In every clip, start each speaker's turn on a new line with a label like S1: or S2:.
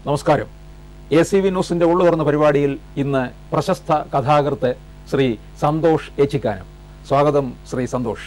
S1: നമസ്കാരം. ACV ന്യൂസിന്റെ ഉള്ളു തുറന്ന പരിപാടിയിൽ ഇന്ന് പ്രശസ്ത കഥാകൃത്ത് ശ്രീ സന്തോഷ് ഏച്ചിക്കാനം. സ്വാഗതം ശ്രീ സന്തോഷ്.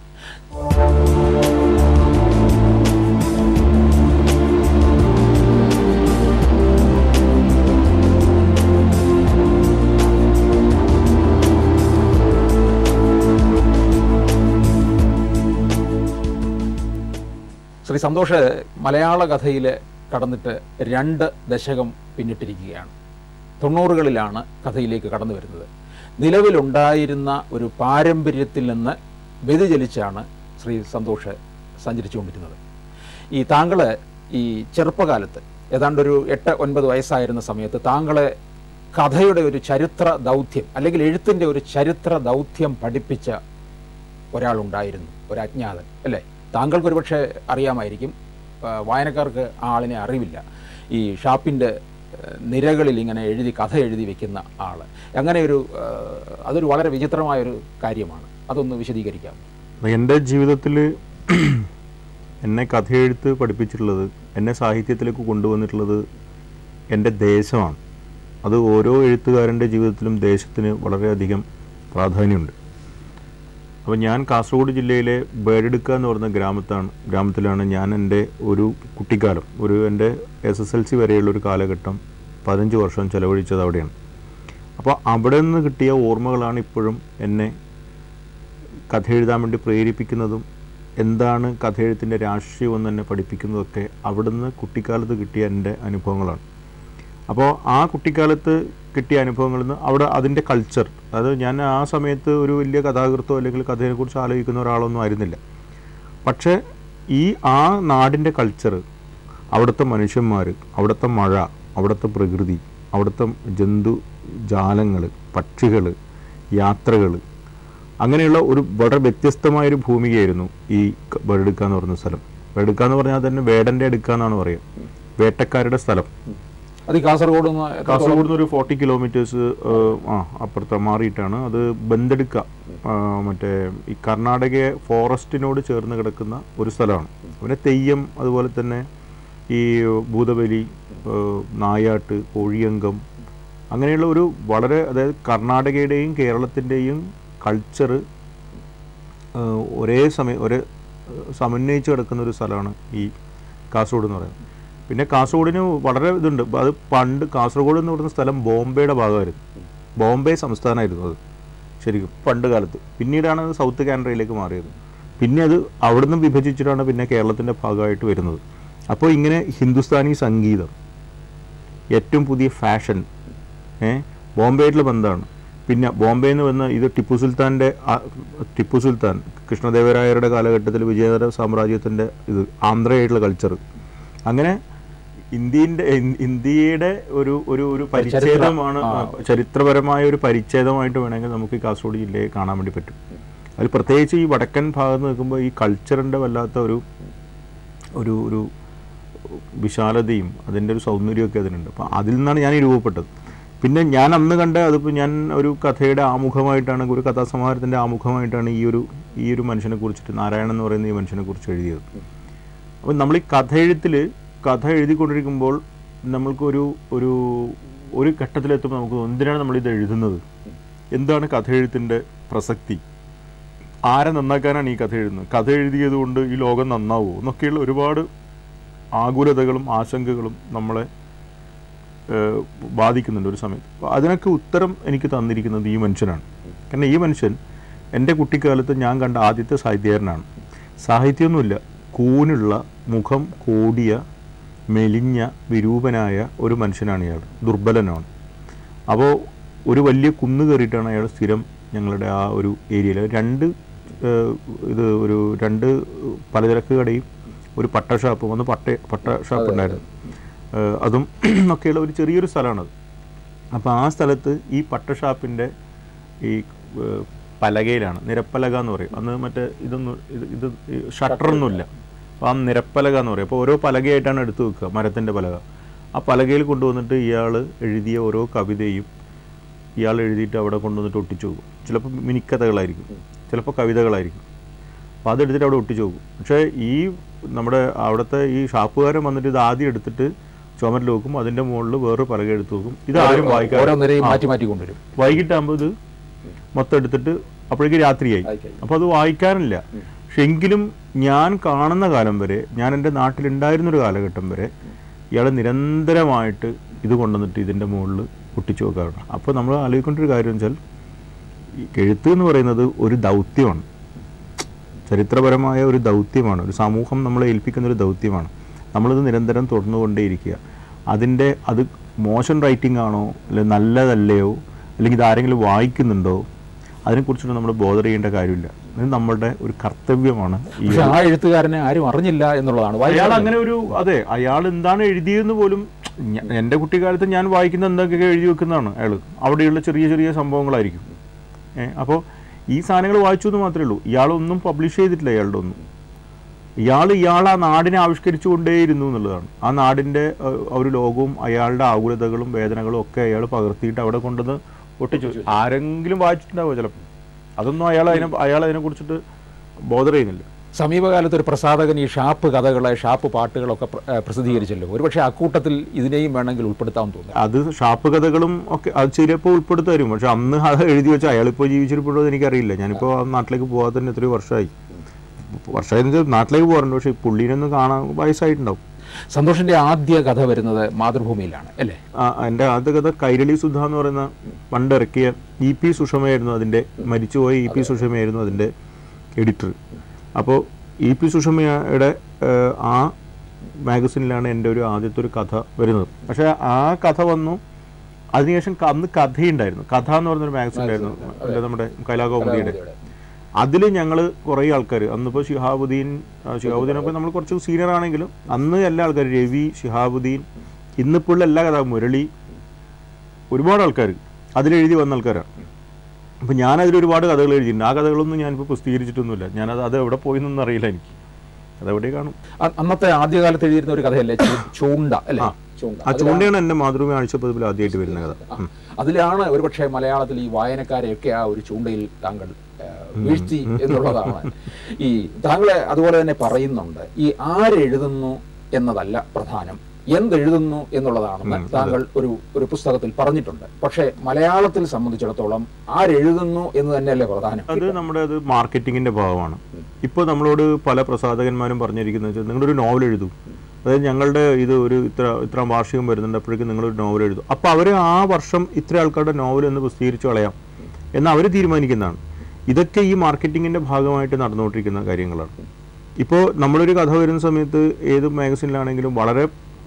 S1: ശ്രീ സന്തോഷ് മലയാള കഥയിൽ കടന്നിട്ട് 2 ദശകം പിന്നിട്ടിരിക്കുകയാണ്. 90കളിലാണ് കഥയിലേക്ക് കടന്നു വരുന്നത്. നിലവിലുണ്ടായിരുന്ന ഒരു പാരമ്പര്യത്തിൽ നിന്ന് വ്യതിചലിച്ചാണ് ശ്രീ സന്തോഷ് സഞ്ചരിച്ചുകൊണ്ടിരുന്നത്. താങ്കൾ ഈ ചെറുപ്പകാലത്ത് ഏതാണ്ടൊരു 8-9 വയസ്സായിരുന്ന സമയത്ത് താങ്കളെ കഥയുടെ ഒരു ചരിത്ര ദൗത്യം അല്ലെങ്കിൽ എഴുത്തിൻ്റെ ഒരു ചരിത്ര ദൗത്യം പഠിപ്പിച്ച ഒരാളുണ്ടായിരുന്നു, ഒരു അജ്ഞാതൻ അല്ലേ? താങ്കൾക്കൊരു പക്ഷേ അറിയാമായിരിക്കും, വായനക്കാർക്ക് ആ ആളിനെ അറിവില്ല. ഈ ഷാപ്പിൻ്റെ നിരകളിൽ ഇങ്ങനെ കഥ എഴുതി വെക്കുന്ന ആൾ, അങ്ങനെ അതൊരു വളരെ വിചിത്രമായൊരു കാര്യമാണ്. അതൊന്ന് വിശദീകരിക്കാം.
S2: എൻ്റെ ജീവിതത്തിൽ എന്നെ കഥയെഴുത്ത് പഠിപ്പിച്ചിട്ടുള്ളത്, എന്നെ സാഹിത്യത്തിലേക്ക് കൊണ്ടുവന്നിട്ടുള്ളത് എൻ്റെ ദേശമാണ്. അത് ഓരോ എഴുത്തുകാരൻ്റെ ജീവിതത്തിലും ദേശത്തിന് വളരെയധികം പ്രാധാന്യമുണ്ട്. അപ്പോൾ ഞാൻ കാസർഗോഡ് ജില്ലയിലെ ബേഡെടുക്ക എന്ന് പറയുന്ന ഗ്രാമത്തിലാണ് ഞാൻ എൻ്റെ ഒരു കുട്ടിക്കാലം, എൻ്റെ SSLC വരെയുള്ളൊരു കാലഘട്ടം 15 വർഷം ചെലവഴിച്ചത് അവിടെയാണ്. അപ്പോൾ അവിടെ നിന്ന് കിട്ടിയ ഓർമ്മകളാണ് ഇപ്പോഴും എന്നെ കഥ എഴുതാൻ വേണ്ടി പ്രേരിപ്പിക്കുന്നതും എന്താണ് കഥയെഴുത്തിൻ്റെ രാഷ്ട്രീയമെന്ന് എന്നെ പഠിപ്പിക്കുന്നതൊക്കെ അവിടുന്ന് കുട്ടിക്കാലത്ത് കിട്ടിയ എൻ്റെ അനുഭവങ്ങളാണ്. അപ്പോൾ ആ കുട്ടിക്കാലത്ത് കിട്ടിയ അനുഭവങ്ങളിൽ നിന്ന് അവിടെ അതിൻ്റെ കൾച്ചർ, അതായത് ഞാൻ ആ സമയത്ത് ഒരു വലിയ കഥാകൃത്തോ അല്ലെങ്കിൽ കഥയെക്കുറിച്ച് ആലോചിക്കുന്ന ഒരാളൊന്നും ആയിരുന്നില്ല. പക്ഷേ ആ നാടിൻ്റെ കൾച്ചർ, അവിടുത്തെ മനുഷ്യന്മാർ, അവിടുത്തെ മഴ, അവിടുത്തെ പ്രകൃതി, അവിടുത്തെ ജന്തുജാലങ്ങൾ, പക്ഷികൾ, യാത്രകൾ, അങ്ങനെയുള്ള ഒരു വളരെ വ്യത്യസ്തമായൊരു ഭൂമികയായിരുന്നു ഈ ബേഡെടുക്ക എന്ന് പറയുന്ന സ്ഥലം. ബേഡെടുക്ക എന്ന് പറഞ്ഞാൽ തന്നെ വേടൻ്റെ അടുക്ക എന്നാണ് പറയുക, വേട്ടക്കാരുടെ സ്ഥലം.
S1: അത് കാസർഗോഡ്
S2: നിന്ന് ഒരു 40 കിലോമീറ്റേഴ്സ് അപ്പുറത്ത് മാറിയിട്ടാണ്. അത് ബന്തെടുക്ക, മറ്റേ ഈ കർണാടക ഫോറസ്റ്റിനോട് ചേർന്ന് കിടക്കുന്ന ഒരു സ്ഥലമാണ്. പിന്നെ തെയ്യം, അതുപോലെ തന്നെ ഈ ഭൂതബലി, നായാട്ട്, കോഴിയങ്കം, അങ്ങനെയുള്ള ഒരു വളരെ, അതായത് കർണാടകയുടെയും കേരളത്തിൻ്റെയും കൾച്ചർ ഒരേ സമന്വയിച്ച് കിടക്കുന്ന ഒരു സ്ഥലമാണ് ഈ കാസർഗോഡ് എന്ന് പറയുന്നത്. പിന്നെ കാസർഗോഡിന് വളരെ ഇതുണ്ട്. അത് പണ്ട് കാസർഗോഡ് എന്ന് പറയുന്ന സ്ഥലം ബോംബെയുടെ ഭാഗമായിരുന്നു, ബോംബെ സംസ്ഥാനമായിരുന്നു അത് ശരിക്കും പണ്ട് കാലത്ത്. പിന്നീടാണ് അത് സൗത്ത് കാനഡയിലേക്ക് മാറിയത്. പിന്നെ അത് അവിടുന്ന് വിഭജിച്ചിട്ടാണ് പിന്നെ കേരളത്തിൻ്റെ ഭാഗമായിട്ട് വരുന്നത്. അപ്പോൾ ഇങ്ങനെ ഹിന്ദുസ്ഥാനി സംഗീതം, ഏറ്റവും പുതിയ ഫാഷൻ, ബോംബെയായിട്ടുള്ള ബന്ധമാണ്. പിന്നെ ബോംബെ എന്ന് പറഞ്ഞാൽ ഇത് ടിപ്പു സുൽത്താൻ കൃഷ്ണദേവരായരുടെ കാലഘട്ടത്തിൽ വിജയനഗര സാമ്രാജ്യത്തിൻ്റെ ആന്ധ്രയായിട്ടുള്ള കൾച്ചർ, അങ്ങനെ ഇന്ത്യയുടെ ഒരു പരിച്ഛേദമാണ്, ചരിത്രപരമായ ഒരു പരിച്ഛേദമായിട്ട് വേണമെങ്കിൽ നമുക്ക് ഈ കാസർഗോഡ് ജില്ലയെ കാണാൻ വേണ്ടി പറ്റും. അതിൽ പ്രത്യേകിച്ച് ഈ വടക്കൻ ഭാഗത്ത് നിൽക്കുമ്പോൾ ഈ കൾച്ചറിൻ്റെ വല്ലാത്ത ഒരു വിശാലതയും അതിൻ്റെ ഒരു സൗന്ദര്യമൊക്കെ അതിനുണ്ട്. അപ്പോൾ അതിൽ നിന്നാണ് ഞാൻ രൂപപ്പെട്ടത്. പിന്നെ ഞാൻ അന്ന് അതിപ്പോൾ ഞാൻ ഒരു കഥയുടെ ആമുഖമായിട്ടാണ്, ഒരു കഥാസമാഹാരത്തിൻ്റെ ആമുഖമായിട്ടാണ് ഈ ഒരു മനുഷ്യനെ കുറിച്ചിട്ട്, നാരായണൻ എന്ന് പറയുന്ന ഈ മനുഷ്യനെ കുറിച്ച് എഴുതിയത്. അപ്പോൾ നമ്മൾ ഈ കഥ എഴുതിക്കൊണ്ടിരിക്കുമ്പോൾ നമ്മൾക്ക് ഒരു ഘട്ടത്തിലെത്തുമ്പോൾ നമുക്ക് എന്തിനാണ് നമ്മളിത് എഴുതുന്നത്, എന്താണ് കഥ എഴുത്തിൻ്റെ പ്രസക്തി, ആരെ നന്നാക്കാനാണ് ഈ കഥ എഴുതുന്നത്, കഥ എഴുതിയത് കൊണ്ട് ഈ ലോകം നന്നാവുമോ എന്നൊക്കെയുള്ള ഒരുപാട് ആകുലതകളും ആശങ്കകളും നമ്മളെ ബാധിക്കുന്നുണ്ട് ഒരു സമയത്ത്. അപ്പോൾ അതിനൊക്കെ ഉത്തരം എനിക്ക് തന്നിരിക്കുന്നത് ഈ മനുഷ്യനാണ്. കാരണം ഈ മനുഷ്യൻ എൻ്റെ കുട്ടിക്കാലത്ത് ഞാൻ കണ്ട ആദ്യത്തെ സാഹിത്യകാരനാണ്. സാഹിത്യമൊന്നുമില്ല, കൂനുള്ള മുഖം കോടിയ മെലിഞ്ഞ വിരൂപനായ ഒരു മനുഷ്യനാണ് ഇയാൾ, ദുർബലനാണ്. അപ്പോൾ ഒരു വലിയ കുന്ന് കയറിയിട്ടാണ് അയാൾ സ്ഥിരം ഞങ്ങളുടെ ആ ഒരു ഏരിയയിൽ രണ്ട് പലചരക്ക് കടയും ഒരു പട്ട ഷാപ്പും, ഒന്ന് പട്ട ഷാപ്പ് ഉണ്ടായിരുന്നു, അതും ഒക്കെയുള്ള ഒരു ചെറിയൊരു സ്ഥലമാണത്. അപ്പോൾ ആ സ്ഥലത്ത് ഈ പട്ട ഷാപ്പിൻ്റെ ഈ പലകയിലാണ്, നിരപ്പലക എന്ന് പറയും, അന്ന് മറ്റേ ഇത് ഷട്ടറൊന്നുമില്ല, അപ്പോൾ ആ നിരപ്പലക എന്ന് പറയും. അപ്പോൾ ഓരോ പലകയായിട്ടാണ് എടുത്തു വെക്കുക, മരത്തിൻ്റെ പലക. ആ പലകയിൽ കൊണ്ടുവന്നിട്ട് ഇയാൾ എഴുതിയ ഓരോ കവിതയും ഇയാൾ എഴുതിയിട്ട് അവിടെ കൊണ്ടുവന്നിട്ട് ഒട്ടിച്ചു പോകും. ചിലപ്പോൾ മിനിക്കഥകളായിരിക്കും, ചിലപ്പോൾ കവിതകളായിരിക്കും. അപ്പോൾ അതെടുത്തിട്ട് അവിടെ ഒട്ടിച്ചു പോകും. പക്ഷേ ഈ നമ്മുടെ അവിടുത്തെ ഈ ഷാപ്പുകാരൻ വന്നിട്ട് ഇത് ആദ്യം എടുത്തിട്ട് ചുമരിൽ വെക്കും, അതിൻ്റെ മുകളിൽ വേറെ പലക എടുത്ത് വെക്കും. ഇത് ആരും വായിക്കാൻ വൈകിട്ടാകുമ്പോൾ ഇത് മൊത്തം എടുത്തിട്ട് അപ്പോഴേക്ക് രാത്രിയായി. അപ്പോൾ അത് വായിക്കാനില്ല. പക്ഷെ എങ്കിലും ഞാൻ കാണുന്ന കാലം വരെ, ഞാൻ എൻ്റെ നാട്ടിലുണ്ടായിരുന്നൊരു കാലഘട്ടം വരെ ഇയാൾ നിരന്തരമായിട്ട് ഇത് കൊണ്ടുവന്നിട്ട് ഇതിൻ്റെ മുകളിൽ ഒട്ടിച്ചു വെക്കാറുണ്ട്. അപ്പോൾ നമ്മൾ ആലോചിക്കേണ്ട ഒരു കാര്യം വെച്ചാൽ എഴുത്ത് എന്ന് പറയുന്നത് ഒരു ദൗത്യമാണ്, ചരിത്രപരമായ ഒരു ദൗത്യമാണ്, ഒരു സമൂഹം നമ്മളെ ഏൽപ്പിക്കുന്ന ഒരു ദൗത്യമാണ്. നമ്മളിത് നിരന്തരം തുടർന്നുകൊണ്ടേയിരിക്കുക. അത് മോശം റൈറ്റിംഗ് ആണോ, അല്ലെങ്കിൽ നല്ലതല്ലയോ, അല്ലെങ്കിൽ ഇതാരെങ്കിലും വായിക്കുന്നുണ്ടോ, അതിനെക്കുറിച്ചൊന്നും നമ്മൾ ബോധർ ചെയ്യേണ്ട കാര്യമില്ല. ഇത് നമ്മളുടെ ഒരു കർത്തവ്യമാണ്.
S1: ആ എഴുത്തുകാരനെ ആരും അറിഞ്ഞില്ല എന്നുള്ളതാണ്.
S2: അയാൾ അങ്ങനെ ഒരു അയാൾ എന്താണ് എഴുതിയെന്ന് പോലും എൻ്റെ കുട്ടിക്കാലത്ത് ഞാൻ വായിക്കുന്ന എന്തൊക്കെ എഴുതി വെക്കുന്നതാണ് അയാൾ. അവിടെയുള്ള ചെറിയ ചെറിയ സംഭവങ്ങളായിരിക്കും. അപ്പോൾ ഈ സാധനങ്ങൾ വായിച്ചു എന്ന് മാത്രമേ ഉള്ളൂ. ഇയാളൊന്നും പബ്ലിഷ് ചെയ്തിട്ടില്ല ഇയാളുടെ ഒന്നും. ഇയാൾ ആ നാടിനെ ആവിഷ്കരിച്ചു കൊണ്ടേയിരുന്നു എന്നുള്ളതാണ്. ആ നാടിൻ്റെ ഒരു ലോകവും അയാളുടെ ആകുലതകളും വേദനകളും ഒക്കെ അയാൾ പകർത്തിയിട്ട് അവിടെ കൊണ്ടുവന്ന് ഒട്ടിച്ചു. ആരെങ്കിലും വായിച്ചിട്ടുണ്ടാവുക ചിലപ്പോൾ. അതൊന്നും അയാൾ അതിനെക്കുറിച്ചിട്ട് ബോധർ ചെയ്യുന്നില്ല.
S1: സമീപകാലത്ത് ഒരു പ്രസാധകൻ ഈ ഷാപ്പ് കഥകളെ, ഷാപ്പ് പാട്ടുകളൊക്കെ പ്രസിദ്ധീകരിച്ചല്ലോ. ഒരുപക്ഷെ അക്കൂട്ടത്തിൽ ഇതിനെയും വേണമെങ്കിൽ ഉൾപ്പെടുത്താമെന്ന് തോന്നുന്നു.
S2: അത് ഷാപ്പ് കഥകളും ഒക്കെ അത് ചിലപ്പോൾ ഉൾപ്പെടുത്തി തരും. പക്ഷെ അന്ന് അത് എഴുതി വെച്ചാൽ അയാളിപ്പോൾ ജീവിച്ചിരിപ്പോഴോ എനിക്കറിയില്ല. ഞാനിപ്പോൾ നാട്ടിലേക്ക് പോകാൻ തന്നെ എത്രയോ വർഷമായി നാട്ടിലേക്ക് പോകാറുണ്ട്. പക്ഷേ പുള്ളീനൊന്നും കാണാൻ വയസ്സായിട്ടുണ്ടാവും.
S1: സന്തോഷിന്റെ ആദ്യ കഥ വരുന്നത് മാതൃഭൂമിയിലാണ് അല്ലേ?
S2: എൻ്റെ ആദ്യ കഥ കൈരളി സുധ എന്ന് പറയുന്ന പണ്ട് ഇറക്കിയ EP സുഷമയായിരുന്നു അതിൻ്റെ, മരിച്ചുപോയ EP സുഷമയായിരുന്നു അതിൻ്റെ എഡിറ്റർ. അപ്പോൾ EP സുഷമയുടെ ആ മാഗസിനിലാണ് എൻ്റെ ആദ്യത്തെ ഒരു കഥ വരുന്നത്. പക്ഷേ ആ കഥ വന്നു അതിനുശേഷം അന്ന് കഥയുണ്ടായിരുന്നു. കഥ എന്ന് പറയുന്നൊരു മാഗസിൻ ഉണ്ടായിരുന്നു നമ്മുടെ കൈലാകൗമുദിയുടെ. അതിൽ ഞങ്ങൾ കുറേ ആൾക്കാർ, അന്നിപ്പോൾ ഷിഹാബുദ്ദീനൊക്കെ നമ്മൾ കുറച്ച് സീനിയർ ആണെങ്കിലും അന്ന് എല്ലാ ആൾക്കാരും, രവി, ഷിഹാബുദ്ദീൻ, ഇന്നിപ്പോൾ എല്ലാ കഥ, മുരളി, ഒരുപാട് ആൾക്കാർ അതിലെഴുതി വന്ന ആൾക്കാരാണ്. അപ്പോൾ ഞാനതിൽ ഒരുപാട് കഥകൾ എഴുതിയിട്ടുണ്ട്. ആ കഥകളൊന്നും ഞാനിപ്പോൾ പ്രസിദ്ധീകരിച്ചിട്ടൊന്നുമില്ല. അത് എവിടെ പോയെന്നൊന്നും അറിയില്ല എനിക്ക്. അതെവിടെ കാണും.
S1: അന്നത്തെ ആദ്യകാലത്ത് എഴുതിയിരുന്ന ഒരു കഥയല്ലേ ചൂണ്ട അല്ലേ?
S2: ആ ചൂണ്ടയാണ് എൻ്റെ മാതൃഭൂമി ആഴ്ചപ്പതിപ്പിൽ ആദ്യമായിട്ട് വരുന്ന കഥ.
S1: അതിലാണ് ഒരുപക്ഷെ മലയാളത്തിൽ ഈ വായനക്കാരെയൊക്കെ ആ ഒരു ചൂണ്ടയിൽ താങ്കൾ വീഴ്ത്തി എന്നുള്ളതാണ്. ഈ താങ്കളെ അതുപോലെ തന്നെ പറയുന്നുണ്ട്, ഈ ആരെഴുതുന്നു എന്നതല്ല പ്രധാനം, എന്തെഴുതുന്നു എന്നുള്ളതാണെന്ന് താങ്കൾ ഒരു പുസ്തകത്തിൽ പറഞ്ഞിട്ടുണ്ട്. പക്ഷേ മലയാളത്തിൽ സംബന്ധിച്ചിടത്തോളം ആരെഴുതുന്നു എന്ന് തന്നെയല്ലേ പ്രധാനം?
S2: അത് മാർക്കറ്റിങ്ങിന്റെ ഭാഗമാണ്. ഇപ്പോൾ നമ്മളോട് പല പ്രസാധകന്മാരും പറഞ്ഞിരിക്കുന്നത് വെച്ചാൽ നിങ്ങളൊരു നോവൽ എഴുതും, അതായത് ഞങ്ങളുടെ ഇത് ഇത്ര വാർഷികം വരുന്നുണ്ട്, അപ്പോഴേക്കും നിങ്ങളൊരു നോവൽ എഴുതും. അപ്പോൾ അവർ ആ വർഷം ഇത്ര ആൾക്കാരുടെ നോവൽ എന്ന് പ്രസിദ്ധീകരിച്ച് കളയാം എന്ന് അവർ തീരുമാനിക്കുന്നതാണ്. ഇതൊക്കെ ഈ മാർക്കറ്റിങ്ങിൻ്റെ ഭാഗമായിട്ട് നടന്നുകൊണ്ടിരിക്കുന്ന കാര്യങ്ങളാണ്. ഇപ്പോൾ നമ്മളൊരു കഥ വരുന്ന സമയത്ത് ഏത് മാഗസിനിലാണെങ്കിലും വളരെ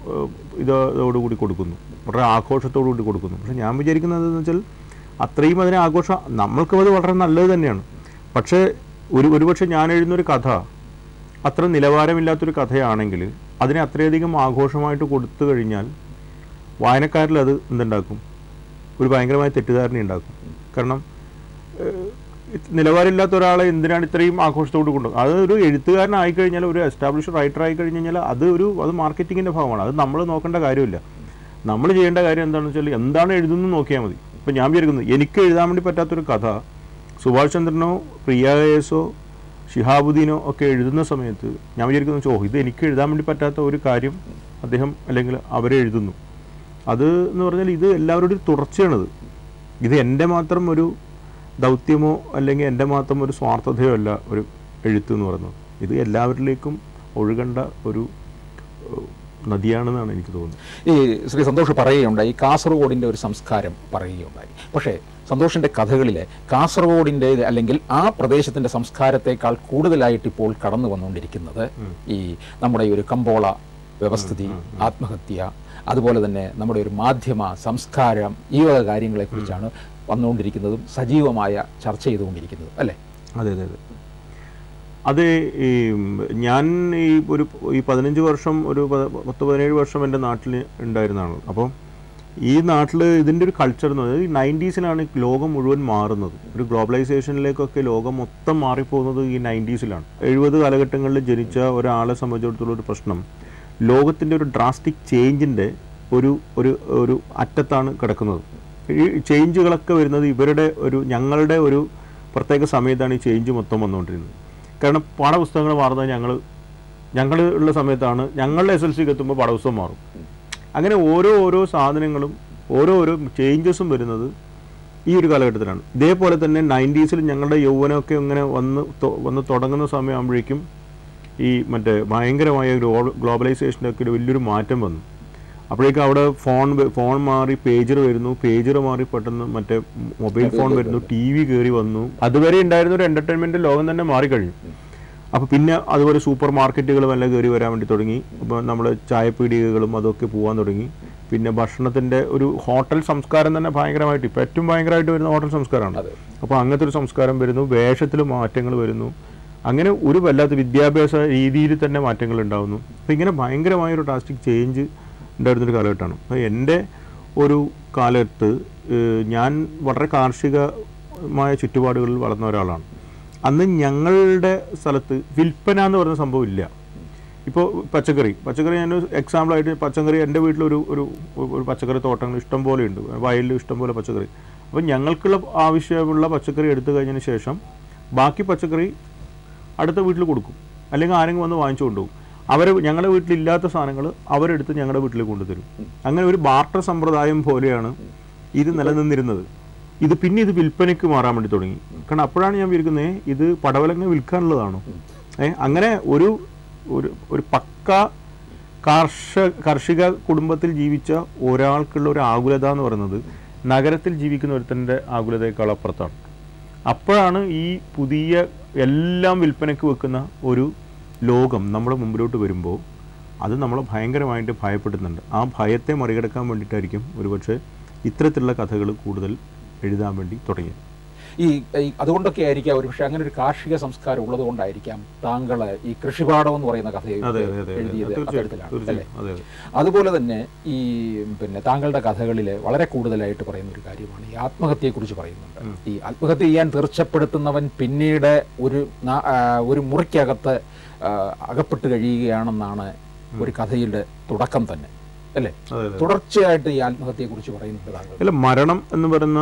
S2: ഇതോടുകൂടി കൊടുക്കുന്നു, വളരെ ആഘോഷത്തോടുകൂടി കൊടുക്കുന്നു. പക്ഷെ ഞാൻ വിചാരിക്കുന്നത് എന്ന് വെച്ചാൽ അത്രയും അതിനെ നമ്മൾക്കും അത് വളരെ നല്ലത് തന്നെയാണ്. പക്ഷേ ഒരുപക്ഷെ ഞാൻ എഴുതുന്നൊരു കഥ അത്ര നിലവാരമില്ലാത്തൊരു കഥയാണെങ്കിൽ അതിനെ അത്രയധികം ആഘോഷമായിട്ട് കൊടുത്തു കഴിഞ്ഞാൽ വായനക്കാരിൽ അത് എന്തുണ്ടാക്കും, ഒരു ഭയങ്കരമായ തെറ്റിദ്ധാരണ ഉണ്ടാക്കും. കാരണം നിലവാരമില്ലാത്ത ഒരാളെ എന്തിനാണ് ഇത്രയും ആഘോഷത്തോട് കൊണ്ടുപോകും? അതൊരു എഴുത്തുകാരനായിക്കഴിഞ്ഞാൽ, ഒരു എസ്റ്റാബ്ലിഷ്ഡ് റൈറ്റർ ആയി കഴിഞ്ഞ് കഴിഞ്ഞാൽ അത് മാർക്കറ്റിങ്ങിൻ്റെ ഭാഗമാണ്. അത് നമ്മൾ നോക്കേണ്ട കാര്യമില്ല. നമ്മൾ ചെയ്യേണ്ട കാര്യം എന്താണെന്ന് വെച്ചാൽ എന്താണ് എഴുതുന്നത് നോക്കിയാൽ മതി. ഇപ്പം ഞാൻ വിചാരിക്കുന്നത് എനിക്ക് എഴുതാൻ വേണ്ടി പറ്റാത്തൊരു കഥ സുഭാഷ് ചന്ദ്രനോ പ്രിയായേസോ ഷിഹാബുദ്ദീനോ ഒക്കെ എഴുതുന്ന സമയത്ത് ഞാൻ വിചാരിക്കുന്നു, ഇത് എനിക്ക് എഴുതാൻ വേണ്ടി പറ്റാത്ത ഒരു കാര്യം അദ്ദേഹം അല്ലെങ്കിൽ അവരെ എഴുതുന്നു. അത് എന്ന് പറഞ്ഞാൽ ഇത് എല്ലാവരുടെയും ഒരു തുടർച്ചയാണിത്. ഇത് എൻ്റെ മാത്രം ഒരു ദൗത്യമോ അല്ലെങ്കിൽ എൻ്റെ മാത്രം ഒരു സ്വാർത്ഥതയോ അല്ല ഒരു എഴുത്ത് എന്ന് പറയുന്നത്. ഇത് എല്ലാവരിലേക്കും ഒഴുകേണ്ട ഒരു നദിയാണെന്നാണ് എനിക്ക് തോന്നുന്നത്.
S1: ഈ ശ്രീ സന്തോഷ് പറയുകയുണ്ടായി, കാസർഗോഡിൻ്റെ ഒരു സംസ്കാരം പറയുകയുണ്ടായി. പക്ഷേ സന്തോഷിൻ്റെ കഥകളിലെ കാസർഗോഡിൻ്റെ അല്ലെങ്കിൽ ആ പ്രദേശത്തിൻ്റെ സംസ്കാരത്തെക്കാൾ കൂടുതലായിട്ട് ഇപ്പോൾ കടന്നു വന്നുകൊണ്ടിരിക്കുന്നത് ഈ നമ്മുടെ ഒരു കമ്പോള വ്യവസ്ഥിതി, ആത്മഹത്യ, അതുപോലെ തന്നെ നമ്മുടെ ഒരു മാധ്യമ സംസ്കാരം, ഈ വക കാര്യങ്ങളെക്കുറിച്ചാണ് വന്നുകൊണ്ടിരിക്കുന്നതും സജീവമായ ചർച്ച ചെയ്തുകൊണ്ടിരിക്കുന്നതും അല്ലേ?
S2: അതെ അതെ അതെ. അത് ഞാൻ ഈ 15 വർഷം, ഒരു 10-17 വർഷം എൻ്റെ നാട്ടിൽ ഉണ്ടായിരുന്നതാണ്. അപ്പോൾ ഈ നാട്ടിൽ ഇതിൻ്റെ ഒരു കൾച്ചർ എന്ന് പറയുന്നത് ഈ 90s ലോകം മുഴുവൻ മാറുന്നത്. ഒരു ഗ്ലോബലൈസേഷനിലേക്കൊക്കെ ലോകം മൊത്തം മാറിപ്പോകുന്നത് ഈ 90s. 70 കാലഘട്ടങ്ങളിൽ ജനിച്ച ഒരാളെ സംബന്ധിച്ചിടത്തോളം ഒരു പ്രശ്നം ലോകത്തിൻ്റെ ഒരു ഡ്രാസ്റ്റിക് ചേഞ്ചിൻ്റെ ഒരു അറ്റത്താണ് കിടക്കുന്നത്. ഈ ചേഞ്ചുകളൊക്കെ വരുന്നത് ഞങ്ങളുടെ ഒരു പ്രത്യേക സമയത്താണ് ഈ ചേഞ്ച് മൊത്തം വന്നുകൊണ്ടിരുന്നത്. കാരണം പാഠപുസ്തകങ്ങൾ മാറുന്നത് ഞങ്ങൾ ഉള്ള സമയത്താണ്. ഞങ്ങളുടെ SLCക്ക് എത്തുമ്പോൾ പാഠപുസ്തകം മാറും. അങ്ങനെ ഓരോ സാധനങ്ങളും ഓരോ ചേഞ്ചസും വരുന്നത് ഈ ഒരു കാലഘട്ടത്തിലാണ്. ഇതേപോലെ തന്നെ 90s ഞങ്ങളുടെ യൗവനമൊക്കെ ഇങ്ങനെ വന്ന് തുടങ്ങുന്ന സമയമാകുമ്പോഴേക്കും ഈ മറ്റേ ഭയങ്കരമായ ഗ്ലോബലൈസേഷൻ്റെ ഒക്കെ ഒരു വലിയൊരു മാറ്റം വന്നു. അപ്പോഴേക്കും അവിടെ ഫോൺ മാറി പേജർ വരുന്നു, പേജർ മാറി പെട്ടെന്ന് മറ്റേ മൊബൈൽ ഫോൺ വരുന്നു, TV കയറി വന്നു. അതുവരെ ഉണ്ടായിരുന്ന ഒരു എൻ്റർടൈൻമെൻറ്റ് ലോകം തന്നെ മാറിക്കഴിഞ്ഞു. അപ്പോൾ പിന്നെ അതുപോലെ സൂപ്പർ മാർക്കറ്റുകളും എല്ലാം കയറി വരാൻ വേണ്ടി തുടങ്ങി. അപ്പോൾ നമ്മൾ ചായപ്പീടികകളും അതൊക്കെ പോകാൻ തുടങ്ങി. പിന്നെ ഭക്ഷണത്തിൻ്റെ ഒരു ഹോട്ടൽ സംസ്കാരം തന്നെ ഭയങ്കരമായിട്ട് ഇപ്പോൾ ഏറ്റവും ഭയങ്കരമായിട്ട് വരുന്ന ഹോട്ടൽ സംസ്കാരമാണ്. അപ്പോൾ അങ്ങനത്തെ ഒരു സംസ്കാരം വരുന്നു, വേഷത്തിൽ മാറ്റങ്ങൾ വരുന്നു, അങ്ങനെ ഒരു വല്ലാത്ത വിദ്യാഭ്യാസ രീതിയിൽ തന്നെ മാറ്റങ്ങൾ ഉണ്ടാകുന്നു. അപ്പോൾ ഇങ്ങനെ ഭയങ്കരമായൊരു ഡ്രാസ്റ്റിക് ചേഞ്ച് ഉണ്ടായിരുന്നൊരു കാലഘട്ടമാണ്. അപ്പോൾ എൻ്റെ ഒരു കാലത്ത് ഞാൻ വളരെ കാർഷികമായ ചുറ്റുപാടുകളിൽ വളർന്ന ഒരാളാണ്. അന്ന് ഞങ്ങളുടെ സ്ഥലത്ത് വിൽപ്പന എന്ന് പറയുന്ന സംഭവം ഇല്ല. ഇപ്പോൾ പച്ചക്കറി ഞാൻ എക്സാമ്പിളായിട്ട് പച്ചക്കറി എൻ്റെ വീട്ടിലൊരു ഒരു പച്ചക്കറി തോട്ടങ്ങൾ ഇഷ്ടം പോലെ ഉണ്ട്, വയലിൽ ഇഷ്ടം പോലെ പച്ചക്കറി. അപ്പോൾ ഞങ്ങൾക്കുള്ള ആവശ്യമുള്ള പച്ചക്കറി എടുത്തു കഴിഞ്ഞതിന് ശേഷം ബാക്കി പച്ചക്കറി അടുത്ത വീട്ടിൽ കൊടുക്കും, അല്ലെങ്കിൽ ആരെങ്കിലും വന്ന് വാങ്ങിച്ചു കൊണ്ടുപോകും. ഞങ്ങളുടെ വീട്ടിലില്ലാത്ത സാധനങ്ങൾ അവരെടുത്ത് ഞങ്ങളുടെ വീട്ടിൽ കൊണ്ടുതരും. അങ്ങനെ ഒരു ബാർട്ടർ സമ്പ്രദായം പോലെയാണ് ഇത് നിലനിന്നിരുന്നത്. ഇത് വിൽപ്പനയ്ക്ക് മാറാൻ വേണ്ടി തുടങ്ങി. കാരണം അപ്പോഴാണ് ഞാൻ വിചാരിക്കുന്നത് ഇത് പടവലങ്ങ വിൽക്കാനുള്ളതാണോ. അങ്ങനെ ഒരു പക്ക കാർഷിക കുടുംബത്തിൽ ജീവിച്ച ഒരാൾക്കുള്ള ഒരു ആകുലത എന്ന് പറയുന്നത് നഗരത്തിൽ ജീവിക്കുന്ന ഒരുത്തൻ്റെ ആകുലതയേക്കാൾ അപ്പുറത്താണ്. അപ്പോഴാണ് ഈ പുതിയ എല്ലാം വിൽപ്പനയ്ക്ക് വെക്കുന്ന ഒരു ലോകം നമ്മുടെ മുമ്പിലോട്ട് വരുമ്പോൾ അത് നമ്മളെ ഭയങ്കരമായിട്ട് ഭയപ്പെടുന്നുണ്ട്. ആ ഭയത്തെ മറികടക്കാൻ വേണ്ടിയിട്ടായിരിക്കും ഒരുപക്ഷെ ഇത്തരത്തിലുള്ള കഥകൾ കൂടുതൽ എഴുതാൻ വേണ്ടി തുടങ്ങിയത്.
S1: അതുകൊണ്ടൊക്കെ ആയിരിക്കാം ഒരുപക്ഷെ അങ്ങനെ ഒരു കാർഷിക സംസ്കാരം ഉള്ളത് കൊണ്ടായിരിക്കാം താങ്കൾ ഈ കൃഷിപാഠം എന്ന് പറയുന്ന കഥ എഴുതിയത് അത്തരത്തിലാണ്. അതുപോലെ തന്നെ താങ്കളുടെ കഥകളിൽ വളരെ കൂടുതലായിട്ട് പറയുന്ന ഒരു കാര്യമാണ് ഈ ആത്മഹത്യയെക്കുറിച്ച് പറയുന്നുണ്ട്. ഈ ആത്മഹത്യ ചെയ്യാൻ തീർച്ചപ്പെടുത്തുന്നവൻ പിന്നീട് ഒരു മുറിക്കകത്ത് അകപ്പെട്ട് കഴിയുകയാണെന്നാണ് ഒരു കഥയുടെ തുടക്കം തന്നെ, അല്ലേ? തുടർച്ചയായിട്ട് ഈ ആത്മഹത്യയെ കുറിച്ച് പറയുന്നുണ്ട്.
S2: അല്ല, മരണം എന്ന് പറയുന്ന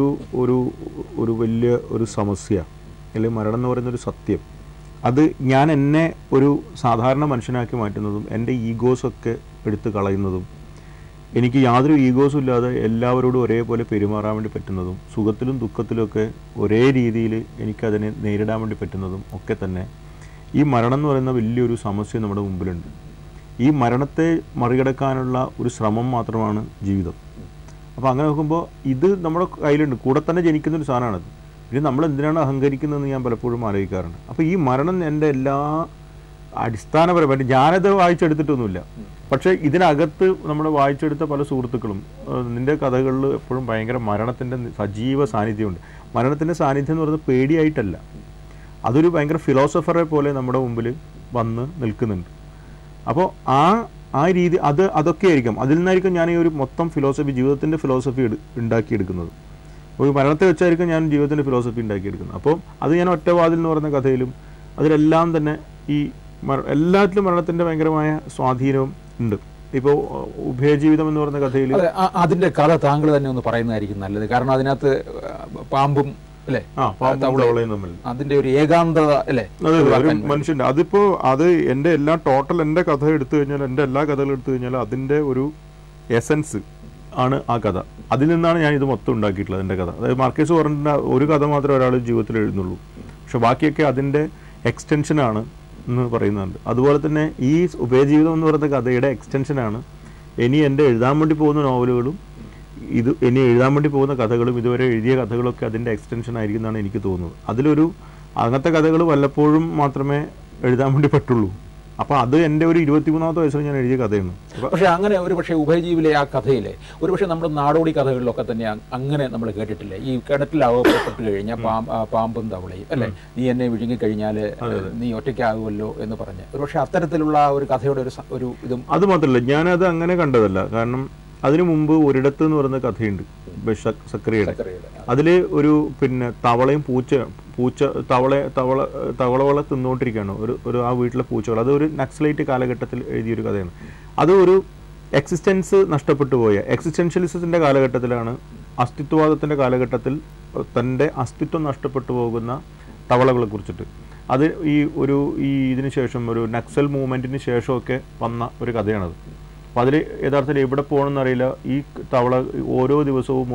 S2: ഒരു വലിയ ഒരു സമസ്യ, അല്ലെങ്കിൽ മരണം എന്ന് പറയുന്ന ഒരു സത്യം, അത് ഞാൻ എന്നെ ഒരു സാധാരണ മനുഷ്യനാക്കി മാറ്റുന്നതും എൻ്റെ ഈഗോസൊക്കെ എടുത്ത് കളയുന്നതും എനിക്ക് യാതൊരു ഈഗോസും ഇല്ലാതെ എല്ലാവരോടും ഒരേപോലെ പെരുമാറാൻ വേണ്ടി പറ്റുന്നതും സുഖത്തിലും ദുഃഖത്തിലുമൊക്കെ ഒരേ രീതിയിൽ എനിക്കതിനെ നേരിടാൻ വേണ്ടി പറ്റുന്നതും ഒക്കെ തന്നെ ഈ മരണം എന്ന് പറയുന്ന വലിയൊരു സമസ്യ നമ്മുടെ മുമ്പിലുണ്ട്. ഈ മരണത്തെ മറികടക്കാനുള്ള ഒരു ശ്രമം മാത്രമാണ് ജീവിതം. അപ്പോൾ അങ്ങനെ നോക്കുമ്പോൾ ഇത് നമ്മുടെ കയ്യിലുണ്ട്, കൂടെ തന്നെ ജനിക്കുന്നൊരു സാധനമാണത്. പിന്നെ നമ്മൾ എന്തിനാണ് അഹങ്കരിക്കുന്നതെന്ന് ഞാൻ പലപ്പോഴും ആലോചിക്കാറുണ്ട്. അപ്പോൾ ഈ മരണം എൻ്റെ എല്ലാ അടിസ്ഥാനപരമായിട്ട് ഞാനത് വായിച്ചെടുത്തിട്ടൊന്നുമില്ല, പക്ഷേ ഇതിനകത്ത് നമ്മൾ വായിച്ചെടുത്ത പല സുഹൃത്തുക്കളും നിൻ്റെ കഥകളിൽ എപ്പോഴും ഭയങ്കര മരണത്തിൻ്റെ സജീവ സാന്നിധ്യമുണ്ട്. മരണത്തിൻ്റെ സാന്നിധ്യം എന്ന് പറയുന്നത് പേടിയായിട്ടല്ല, അതൊരു ഭയങ്കര ഫിലോസഫറെ പോലെ നമ്മുടെ മുമ്പിൽ വന്ന് നിൽക്കുന്നുണ്ട്. അപ്പോൾ ആ രീതി അതൊക്കെ ആയിരിക്കും, അതിൽ നിന്നായിരിക്കും ഞാൻ ഈ ഒരു മൊത്തം ഫിലോസഫി, ജീവിതത്തിൻ്റെ ഫിലോസഫി ഉണ്ടാക്കിയെടുക്കുന്നത്. ഒരു മരണത്തെ വെച്ചായിരിക്കും ഞാൻ ജീവിതത്തിൻ്റെ ഫിലോസഫി ഉണ്ടാക്കിയെടുക്കുന്നത്. അപ്പോൾ അത് ഞാൻ ഒറ്റവാതിൽ എന്ന് പറയുന്ന കഥയിലും അതിലെല്ലാം തന്നെ ഈ എല്ലാത്തിലും മരണത്തിൻ്റെ ഭയങ്കരമായ സ്വാധീനവും ഉണ്ട്. ഇപ്പോൾ ഉഭയജീവിതം എന്ന് പറയുന്ന കഥയിൽ
S1: അതിൻ്റെ കഥ താങ്കൾ തന്നെ ഒന്ന് പറയുന്നതായിരിക്കും നല്ലത്. കാരണം അതിനകത്ത് പാമ്പും അല്ലേ അതിന്റെ ഒരു ഏകാന്തത അല്ലേ
S2: മനുഷ്യൻ്റെ അത് എൻ്റെ എൻ്റെ കഥ എടുത്തു കഴിഞ്ഞാൽ എൻ്റെ എല്ലാ കഥകളും എടുത്തു കഴിഞ്ഞാൽ അതിൻ്റെ ഒരു എസൻസ് ആണ് ആ കഥ. അതിൽ നിന്നാണ് ഞാൻ ഇത് മൊത്തം ഉണ്ടാക്കിയിട്ടുള്ളത് എൻ്റെ കഥ. അതായത് മാർക്കേസ് പറഞ്ഞ ഒരു കഥ മാത്രമേ ഒരാൾ ജീവിതത്തിൽ എഴുതുന്നുള്ളൂ, പക്ഷെ ബാക്കിയൊക്കെ അതിൻ്റെ എക്സ്റ്റൻഷനാണ് എന്ന് പറയുന്നുണ്ട്. അതുപോലെ തന്നെ ഈ ഉഭയജീവിതം എന്ന് പറയുന്ന കഥയുടെ എക്സ്റ്റൻഷനാണ് ഇനി എൻ്റെ എഴുതാൻ വേണ്ടി പോകുന്ന നോവലുകളും ഇനി എഴുതാൻ വേണ്ടി പോകുന്ന കഥകളും ഇതുവരെ എഴുതിയ കഥകളൊക്കെ അതിൻ്റെ എക്സ്റ്റൻഷൻ ആയിരിക്കും എന്നാണ് എനിക്ക് തോന്നുന്നത്. അങ്ങനത്തെ കഥകൾ വല്ലപ്പോഴും മാത്രമേ എഴുതാൻ വേണ്ടി പറ്റുള്ളൂ. അപ്പോൾ അത് എൻ്റെ ഒരു 23ാമത്തെ വയസ്സിൽ ഞാൻ എഴുതിയ കഥയാണ്.
S1: പക്ഷേ അങ്ങനെ ഒരു പക്ഷേ ഉഭയജീവിലെ ആ കഥയിലെ ഒരു പക്ഷേ നമ്മുടെ നാടോടി കഥകളിലൊക്കെ തന്നെ അങ്ങനെ നമ്മൾ കേട്ടിട്ടില്ലേ, ഈ കിണറ്റിൽ അകപ്പെട്ട് കഴിഞ്ഞാൽ പാമ്പും തവളയും അല്ലേ, നീ എന്നെ വിഴുങ്ങിക്കഴിഞ്ഞാൽ നീ ഒറ്റയ്ക്കാകുമല്ലോ എന്ന് പറഞ്ഞ് ഒരു പക്ഷേ അത്തരത്തിലുള്ള ഒരു കഥയുടെ ഒരു ഇതും. അത്
S2: മാത്രമല്ല, ഞാനത് അങ്ങനെ കണ്ടതല്ല. കാരണം അതിനു മുമ്പ് ഒരിടത്ത് എന്ന് പറയുന്ന കഥയുണ്ട് സക്കറിയുടെ. അതിൽ ഒരു തവളയും തവളകളെ തിന്നുകൊണ്ടിരിക്കുകയാണ് ഒരു ആ വീട്ടിലെ പൂച്ചകൾ. അത് ഒരു നക്സലൈറ്റ് കാലഘട്ടത്തിൽ എഴുതിയൊരു കഥയാണ്. അത് ഒരു എക്സിസ്റ്റൻസ് നഷ്ടപ്പെട്ടു പോയ എക്സിസ്റ്റൻഷ്യലിസത്തിൻ്റെ കാലഘട്ടത്തിലാണ്, അസ്തിത്വവാദത്തിൻ്റെ കാലഘട്ടത്തിൽ തൻ്റെ അസ്തിത്വം നഷ്ടപ്പെട്ടു പോകുന്ന തവളകളെ കുറിച്ചിട്ട്. അത് ഇതിന് ശേഷം ഒരു നക്സൽ മൂവ്മെൻറ്റിന് ശേഷമൊക്കെ വന്ന ഒരു കഥയാണത്. അപ്പോൾ അതിൽ യഥാർത്ഥത്തിൽ എവിടെ പോകണമെന്ന് അറിയില്ല. ഈ തവള ഓരോ ദിവസവും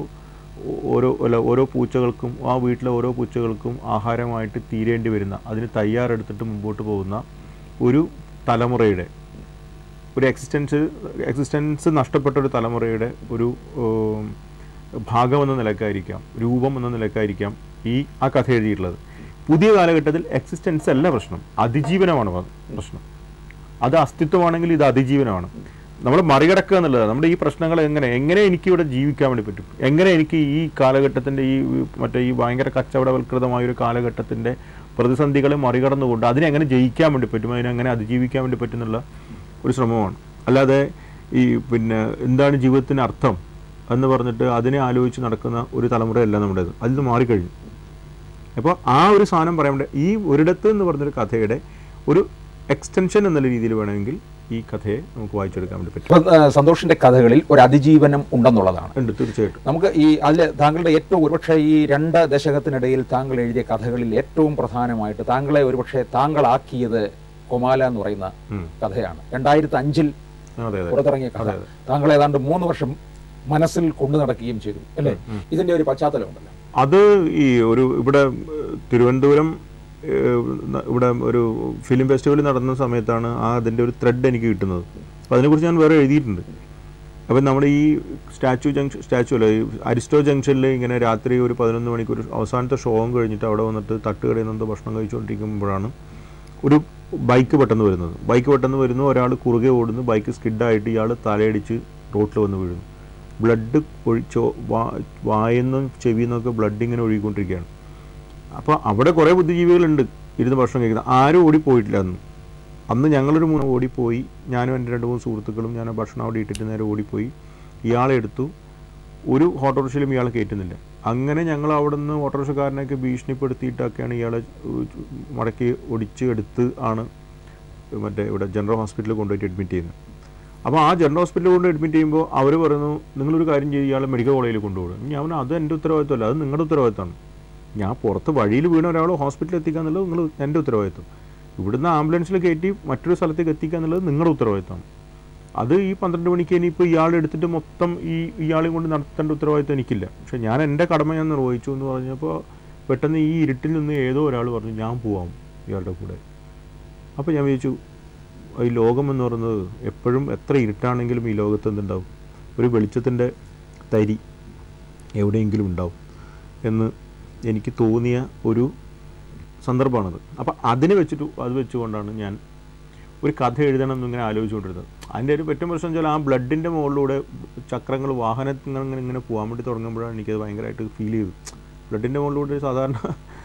S2: ഓരോ പൂച്ചകൾക്കും, ആ വീട്ടിലെ ഓരോ പൂച്ചകൾക്കും ആഹാരമായിട്ട് തീരേണ്ടി വരുന്ന, അതിന് തയ്യാറെടുത്തിട്ട് മുമ്പോട്ട് പോകുന്ന ഒരു തലമുറയുടെ ഒരു എക്സിസ്റ്റൻസ് നഷ്ടപ്പെട്ട ഒരു തലമുറയുടെ ഒരു ഭാഗമെന്ന നിലക്കായിരിക്കാം, രൂപം എന്ന നിലക്കായിരിക്കാം ആ കഥ എഴുതിയിട്ടുള്ളത്. പുതിയ കാലഘട്ടത്തിൽ എക്സിസ്റ്റൻസ് അല്ല പ്രശ്നം, അതിജീവനമാണ് പ്രശ്നം. അത് അസ്തിത്വമാണെങ്കിൽ ഇത് അതിജീവനമാണ്. നമ്മൾ മറികടക്കുക എന്നുള്ളതാണ്. നമ്മുടെ ഈ പ്രശ്നങ്ങൾ എങ്ങനെ എനിക്കിവിടെ ജീവിക്കാൻ വേണ്ടി പറ്റും, എങ്ങനെ എനിക്ക് ഈ കാലഘട്ടത്തിൻ്റെ ഈ ഭയങ്കര കച്ചവടവൽകൃതമായൊരു കാലഘട്ടത്തിൻ്റെ പ്രതിസന്ധികളെ മറികടന്നുകൊണ്ട് അതിനെങ്ങനെ ജയിക്കാൻ വേണ്ടി പറ്റും, അതിനെങ്ങനെ അതിജീവിക്കാൻ വേണ്ടി പറ്റും എന്നുള്ള ഒരു ശ്രമമാണ്. അല്ലാതെ എന്താണ് ജീവിതത്തിന് അർത്ഥം എന്ന് പറഞ്ഞിട്ട് അതിനെ ആലോചിച്ച് നടക്കുന്ന ഒരു തലമുറയല്ല നമ്മുടേത്. അതിൽ മാറിക്കഴിഞ്ഞു. അപ്പോൾ ആ ഒരു സാധനം പറയാൻ വേണ്ടി ഈ ഒരിടത്ത് എന്ന് പറഞ്ഞൊരു കഥയുടെ ഒരു എക്സ്റ്റൻഷൻ എന്നുള്ള രീതിയിൽ വേണമെങ്കിൽ ഈ കഥയെ നമുക്ക് വായിച്ചെടുക്കാൻ വേണ്ടി പറ്റും.
S1: സന്തോഷിന്റെ കഥകളിൽ ഒരു അതിജീവനം ഉണ്ടെന്നുള്ളതാണ്.
S2: ഉണ്ട്, തീർച്ചയായിട്ടും.
S1: നമുക്ക് അതിൽ താങ്കളുടെ ഏറ്റവും ഒരുപക്ഷെ ഈ 2 ദശകത്തിനിടയിൽ താങ്കൾ എഴുതിയ കഥകളിൽ ഏറ്റവും പ്രധാനമായിട്ട് താങ്കളെ ഒരുപക്ഷെ താങ്കളാക്കിയത് കൊമാല എന്ന് പറയുന്ന കഥയാണ്. 2005 പുറത്തിറങ്ങിയ കഥ താങ്കൾ ഏതാണ്ട് 3 വർഷം മനസ്സിൽ കൊണ്ടു നടക്കുകയും ചെയ്തു അല്ലേ? ഇതിന്റെ ഒരു പശ്ചാത്തലമുണ്ടല്ലോ.
S2: അത് ഇവിടെ തിരുവനന്തപുരം ഇവിടെ ഒരു ഫിലിം ഫെസ്റ്റിവൽ നടന്ന സമയത്താണ് അതിൻ്റെ ഒരു ത്രെഡ് എനിക്ക് കിട്ടുന്നത്. അപ്പോൾ അതിനെക്കുറിച്ച് ഞാൻ വേറെ എഴുതിയിട്ടുണ്ട്. അപ്പം നമ്മുടെ ഈ സ്റ്റാച്ചു അല്ല, ഈ അരിസ്റ്റോ ജംഗ്ഷനിൽ ഇങ്ങനെ രാത്രി ഒരു 11 മണിക്ക് ഒരു അവസാനത്തെ ഷോയും കഴിഞ്ഞിട്ട് അവിടെ വന്നിട്ട് തട്ടുകടയിൽ നിന്ന് ഭക്ഷണം കഴിച്ചുകൊണ്ടിരിക്കുമ്പോഴാണ് ഒരു ബൈക്ക് പെട്ടെന്ന് വരുന്നു. ഒരാൾ കുറുകെ ഓടുന്നു, ബൈക്ക് സ്കിഡായിട്ട് ഇയാൾ തലയടിച്ച് റോട്ടിൽ വന്ന് വീഴുന്നു. ബ്ലഡ് വായെന്നും ചെവിയെന്നൊക്കെ ബ്ലഡ് ഇങ്ങനെ ഒഴുകിക്കൊണ്ടിരിക്കുകയാണ്. അപ്പോൾ അവിടെ കുറേ ബുദ്ധിജീവികളുണ്ട് ഇരുന്ന് ഭക്ഷണം കഴിക്കുന്നത്. ആരും ഓടിപ്പോയിട്ടില്ല അന്ന് ഞങ്ങളൊരു 3 ഓടിപ്പോയി. ഞാനും എൻ്റെ 2-3 സുഹൃത്തുക്കളും ഞാൻ ഭക്ഷണം അവിടെ ഇട്ടിട്ട് നേരെ ഓടിപ്പോയി. ഇയാളെ എടുത്തു. ഒരു ഓട്ടോറിക്ഷയിലും ഇയാളെ കയറ്റുന്നില്ല. അങ്ങനെ ഞങ്ങൾ അവിടെ നിന്ന് ഓട്ടോറിക്ഷക്കാരനെയൊക്കെ ഭീഷണിപ്പെടുത്തിയിട്ടൊക്കെയാണ് ഇയാളെ മടക്കി എടുത്ത് ആണ് ഇവിടെ ജനറൽ ഹോസ്പിറ്റലിൽ കൊണ്ടുപോയിട്ട് അഡ്മിറ്റ് ചെയ്യുന്നത്. അപ്പോൾ ആ ജനറൽ ഹോസ്പിറ്റലിൽ കൊണ്ട് അഡ്മിറ്റ് ചെയ്യുമ്പോൾ അവർ പറയുന്നു, നിങ്ങളൊരു കാര്യം ചെയ്ത് ഇയാളെ മെഡിക്കൽ കോളേജിൽ കൊണ്ടുപോകും. ഞാൻ അത് എൻ്റെ ഉത്തരവാദിത്വമല്ല, അത് നിങ്ങളുടെ ഉത്തരവാദിത്തമാണ്. ഞാൻ പുറത്ത് വഴിയിൽ വീണ ഒരാൾ ഹോസ്പിറ്റലിൽ എത്തിക്കുക എന്നുള്ളത് എൻ്റെ ഉത്തരവാദിത്വം. ഇവിടുന്ന് ആംബുലൻസിൽ കയറ്റി മറ്റൊരു സ്ഥലത്തേക്ക് എത്തിക്കുക എന്നുള്ളത് നിങ്ങളുടെ ഉത്തരവാദിത്തമാണ്. അത് ഈ 12 മണിക്ക് ഇനിയിപ്പോൾ ഇയാളെടുത്തിട്ട് മൊത്തം ഇയാളെയും കൊണ്ട് നടത്തേണ്ട ഉത്തരവാദിത്വം എനിക്കില്ല. പക്ഷേ ഞാൻ എൻ്റെ കടമ ഞാൻ നിർവഹിച്ചു എന്ന് പറഞ്ഞപ്പോൾ പെട്ടെന്ന് ഈ ഇരുട്ടിൽ നിന്ന് ഏതോ ഒരാൾ പറഞ്ഞു, ഞാൻ പോവാം ഇയാളുടെ കൂടെ. അപ്പോൾ ഞാൻ വിചാരിച്ചു, ഈ ലോകം എന്ന് പറയുന്നത് എപ്പോഴും എത്ര ഇരുട്ടാണെങ്കിലും ഈ ലോകത്ത് എന്തുണ്ടാവും, ഒരു വെളിച്ചത്തിൻ്റെ തരി എവിടെയെങ്കിലും ഉണ്ടാവും എന്ന് എനിക്ക് തോന്നിയ ഒരു സന്ദർഭമാണത്. അപ്പം അത് വെച്ചുകൊണ്ടാണ് ഞാൻ ഒരു കഥ എഴുതണം എന്നിങ്ങനെ ആലോചിച്ചുകൊണ്ടിരുന്നത്. അതിൻ്റെ ഒരു ഏറ്റവും പ്രശ്നം വെച്ചാൽ ആ ബ്ലഡിൻ്റെ മുകളിലൂടെ ചക്രങ്ങൾ വാഹനങ്ങൾ ഇങ്ങനെ പോകാൻ വേണ്ടി തുടങ്ങുമ്പോഴാണ് എനിക്കത് ഭയങ്കരമായിട്ട് ഫീൽ ചെയ്തത്. ബ്ലഡിൻ്റെ മുകളിലൂടെ സാധാരണ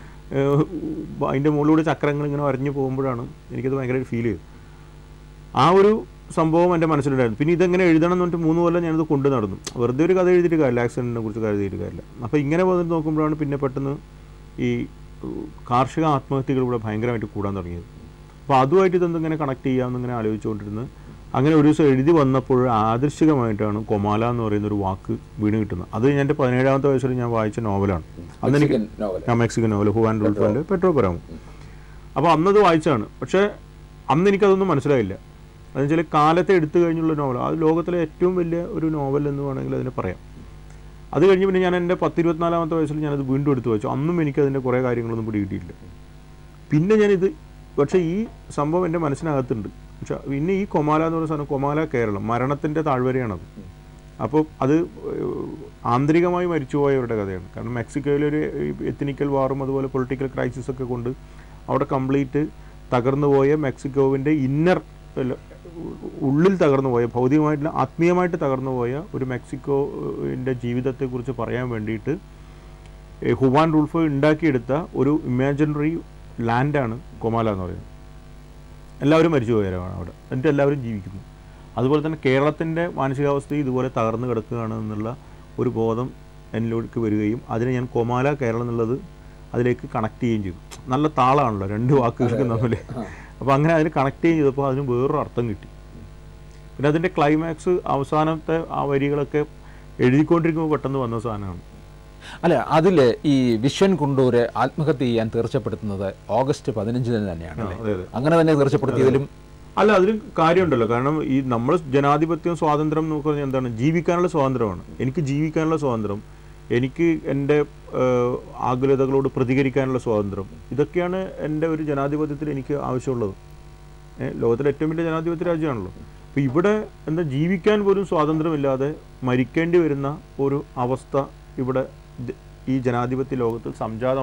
S2: അതിൻ്റെ മുകളിലൂടെ ചക്രങ്ങൾ ഇങ്ങനെ വരഞ്ഞു പോകുമ്പോഴാണ് എനിക്കത് ഭയങ്കരമായിട്ട് ഫീൽ ചെയ്തത്. ആ ഒരു സംഭവം എൻ്റെ മനസ്സിലുണ്ടായിരുന്നു. പിന്നെ ഇതെങ്ങനെ എഴുതണം എന്ന് പറഞ്ഞിട്ട് 3 കൊല്ലം ഞാനത് കൊണ്ടു നടന്നു. വെറുതെ ഒരു കഥ എഴുതിയിട്ട് കാര്യമില്ല, ആക്സിഡൻറ്റിനെ കുറിച്ച് എഴുതിയിട്ട് കാര്യമില്ല. അപ്പോൾ ഇങ്ങനെ വന്നിട്ട് നോക്കുമ്പോഴാണ് പിന്നെ പെട്ടെന്ന് ഈ കാർഷിക ആത്മഹത്യകൾ ഇവിടെ ഭയങ്കരമായിട്ട് കൂടാൻ തുടങ്ങിയത്. അപ്പോൾ അതുമായിട്ട് ഇതെന്തിങ്ങനെ കണക്ട് ചെയ്യാമെന്നിങ്ങനെ ആലോചിച്ചുകൊണ്ടിരുന്ന് അങ്ങനെ ഒരു ദിവസം എഴുതി വന്നപ്പോൾ ആദർശികമായിട്ടാണ് കൊമാല എന്ന് പറയുന്നൊരു വാക്ക് വീണ് കിട്ടുന്നത്. അത് എൻ്റെ 17ാമത്തെ വയസ്സിൽ ഞാൻ വായിച്ച നോവലാണ്. അന്ന് എനിക്ക് Mexican novel Juan Pedro Paramo. അപ്പോൾ അന്നത് വായിച്ചാണ്. പക്ഷേ അന്ന് എനിക്കതൊന്നും മനസ്സിലായില്ല. അതെന്ന് വെച്ചാൽ കാലത്തെ എടുത്തു കഴിഞ്ഞുള്ള നോവൽ, അത് ലോകത്തിലെ ഏറ്റവും വലിയ ഒരു നോവൽ എന്ന് വേണമെങ്കിൽ അതിനെ പറയാം. അത് കഴിഞ്ഞ് പിന്നെ ഞാൻ എൻ്റെ 24ാമത്തെ വയസ്സിൽ ഞാനത് വീണ്ടും എടുത്തു വെച്ചു. അന്നും എനിക്കതിൻ്റെ കുറേ കാര്യങ്ങളൊന്നും പിടികിട്ടിയില്ല. പിന്നെ ഞാനിത് പക്ഷേ ഈ സംഭവം എൻ്റെ മനസ്സിനകത്തുണ്ട്. പക്ഷേ പിന്നെ ഈ കൊമാല എന്ന് പറയുന്ന സാധനം, കൊമാല കേരളം, മരണത്തിൻ്റെ താഴ്വരയാണത്. അപ്പോൾ അത് ആന്തരികമായി മരിച്ചുപോയവരുടെ കഥയാണ്. കാരണം മെക്സിക്കോയിലൊരു എത്നിക്കൽ വാറും അതുപോലെ പൊളിറ്റിക്കൽ ക്രൈസിസൊക്കെ കൊണ്ട് അവിടെ കംപ്ലീറ്റ് തകർന്നുപോയ മെക്സിക്കോവിൻ്റെ ഉള്ളിൽ തകർന്നുപോയ, ഭൗതികമായിട്ടില്ല ആത്മീയമായിട്ട് തകർന്നുപോയ ഒരു മെക്സിക്കോവിൻ്റെ ജീവിതത്തെക്കുറിച്ച് പറയാൻ വേണ്ടിയിട്ട് ഹുവാൻ റൂൾഫോ ഉണ്ടാക്കിയെടുത്ത ഒരു ഇമാജിനറി ലാൻഡാണ് കൊമാല എന്ന് പറയുന്നത്. എല്ലാവരും മരിച്ചു പോയവരാണ് അവിടെ, എന്നിട്ട് എല്ലാവരും ജീവിക്കുന്നു. അതുപോലെ തന്നെ കേരളത്തിൻ്റെ മാനസികാവസ്ഥ ഇതുപോലെ തകർന്നു കിടക്കുകയാണ് എന്നുള്ള ഒരു ബോധം എന്നിലേക്ക് വരികയും അതിനെ ഞാൻ കൊമാല കേരളം എന്നുള്ളത് അതിലേക്ക് കണക്ട് ചെയ്യുകയും ചെയ്തു. നല്ല താളാണല്ലോ 2 വാക്കുകൾക്ക് തമ്മിൽ. അപ്പോൾ അങ്ങനെ അതിന് കണക്ട് ചെയ്തപ്പോൾ അതിന് വേറൊരു അർത്ഥം കിട്ടി. പിന്നെ അതിൻ്റെ ക്ലൈമാക്സ് അവസാനത്തെ ആ വരികളൊക്കെ എഴുതിക്കൊണ്ടിരിക്കുമ്പോൾ പെട്ടെന്ന് വന്ന സാധനമാണ്.
S1: അല്ല, അതിൽ ഈ വിശ്വൻ കുണ്ടൂര് ആത്മഹത്യ ചെയ്യാൻ തീർച്ചപ്പെടുത്തുന്നത് ഓഗസ്റ്റ് 15 തന്നെയാണ്. അങ്ങനെ തന്നെ തീർച്ചപ്പെടുത്തിയതിലും
S2: അല്ല, അതിന് കാര്യമുണ്ടല്ലോ. കാരണം ഈ നമ്മൾ ജനാധിപത്യം സ്വാതന്ത്ര്യം എന്ന് പറഞ്ഞാൽ എന്താണ്? ജീവിക്കാനുള്ള സ്വാതന്ത്ര്യമാണ്. എനിക്ക് ജീവിക്കാനുള്ള സ്വാതന്ത്ര്യം, എനിക്ക് എൻ്റെ ആകുലതകളോട് പ്രതികരിക്കാനുള്ള സ്വാതന്ത്ര്യം, ഇതൊക്കെയാണ് എൻ്റെ ഒരു ജനാധിപത്യത്തിൽ എനിക്ക് ആവശ്യമുള്ളത്. ലോകത്തിലെ ഏറ്റവും വലിയ ജനാധിപത്യ രാജ്യമാണല്ലോ. അപ്പോൾ ഇവിടെ എന്താ, ജീവിക്കാൻ പോലും സ്വാതന്ത്ര്യമില്ലാതെ മരിക്കേണ്ടി വരുന്ന ഒരു അവസ്ഥ ഇവിടെ ഈ ജനാധിപത്യ ലോകത്തിൽ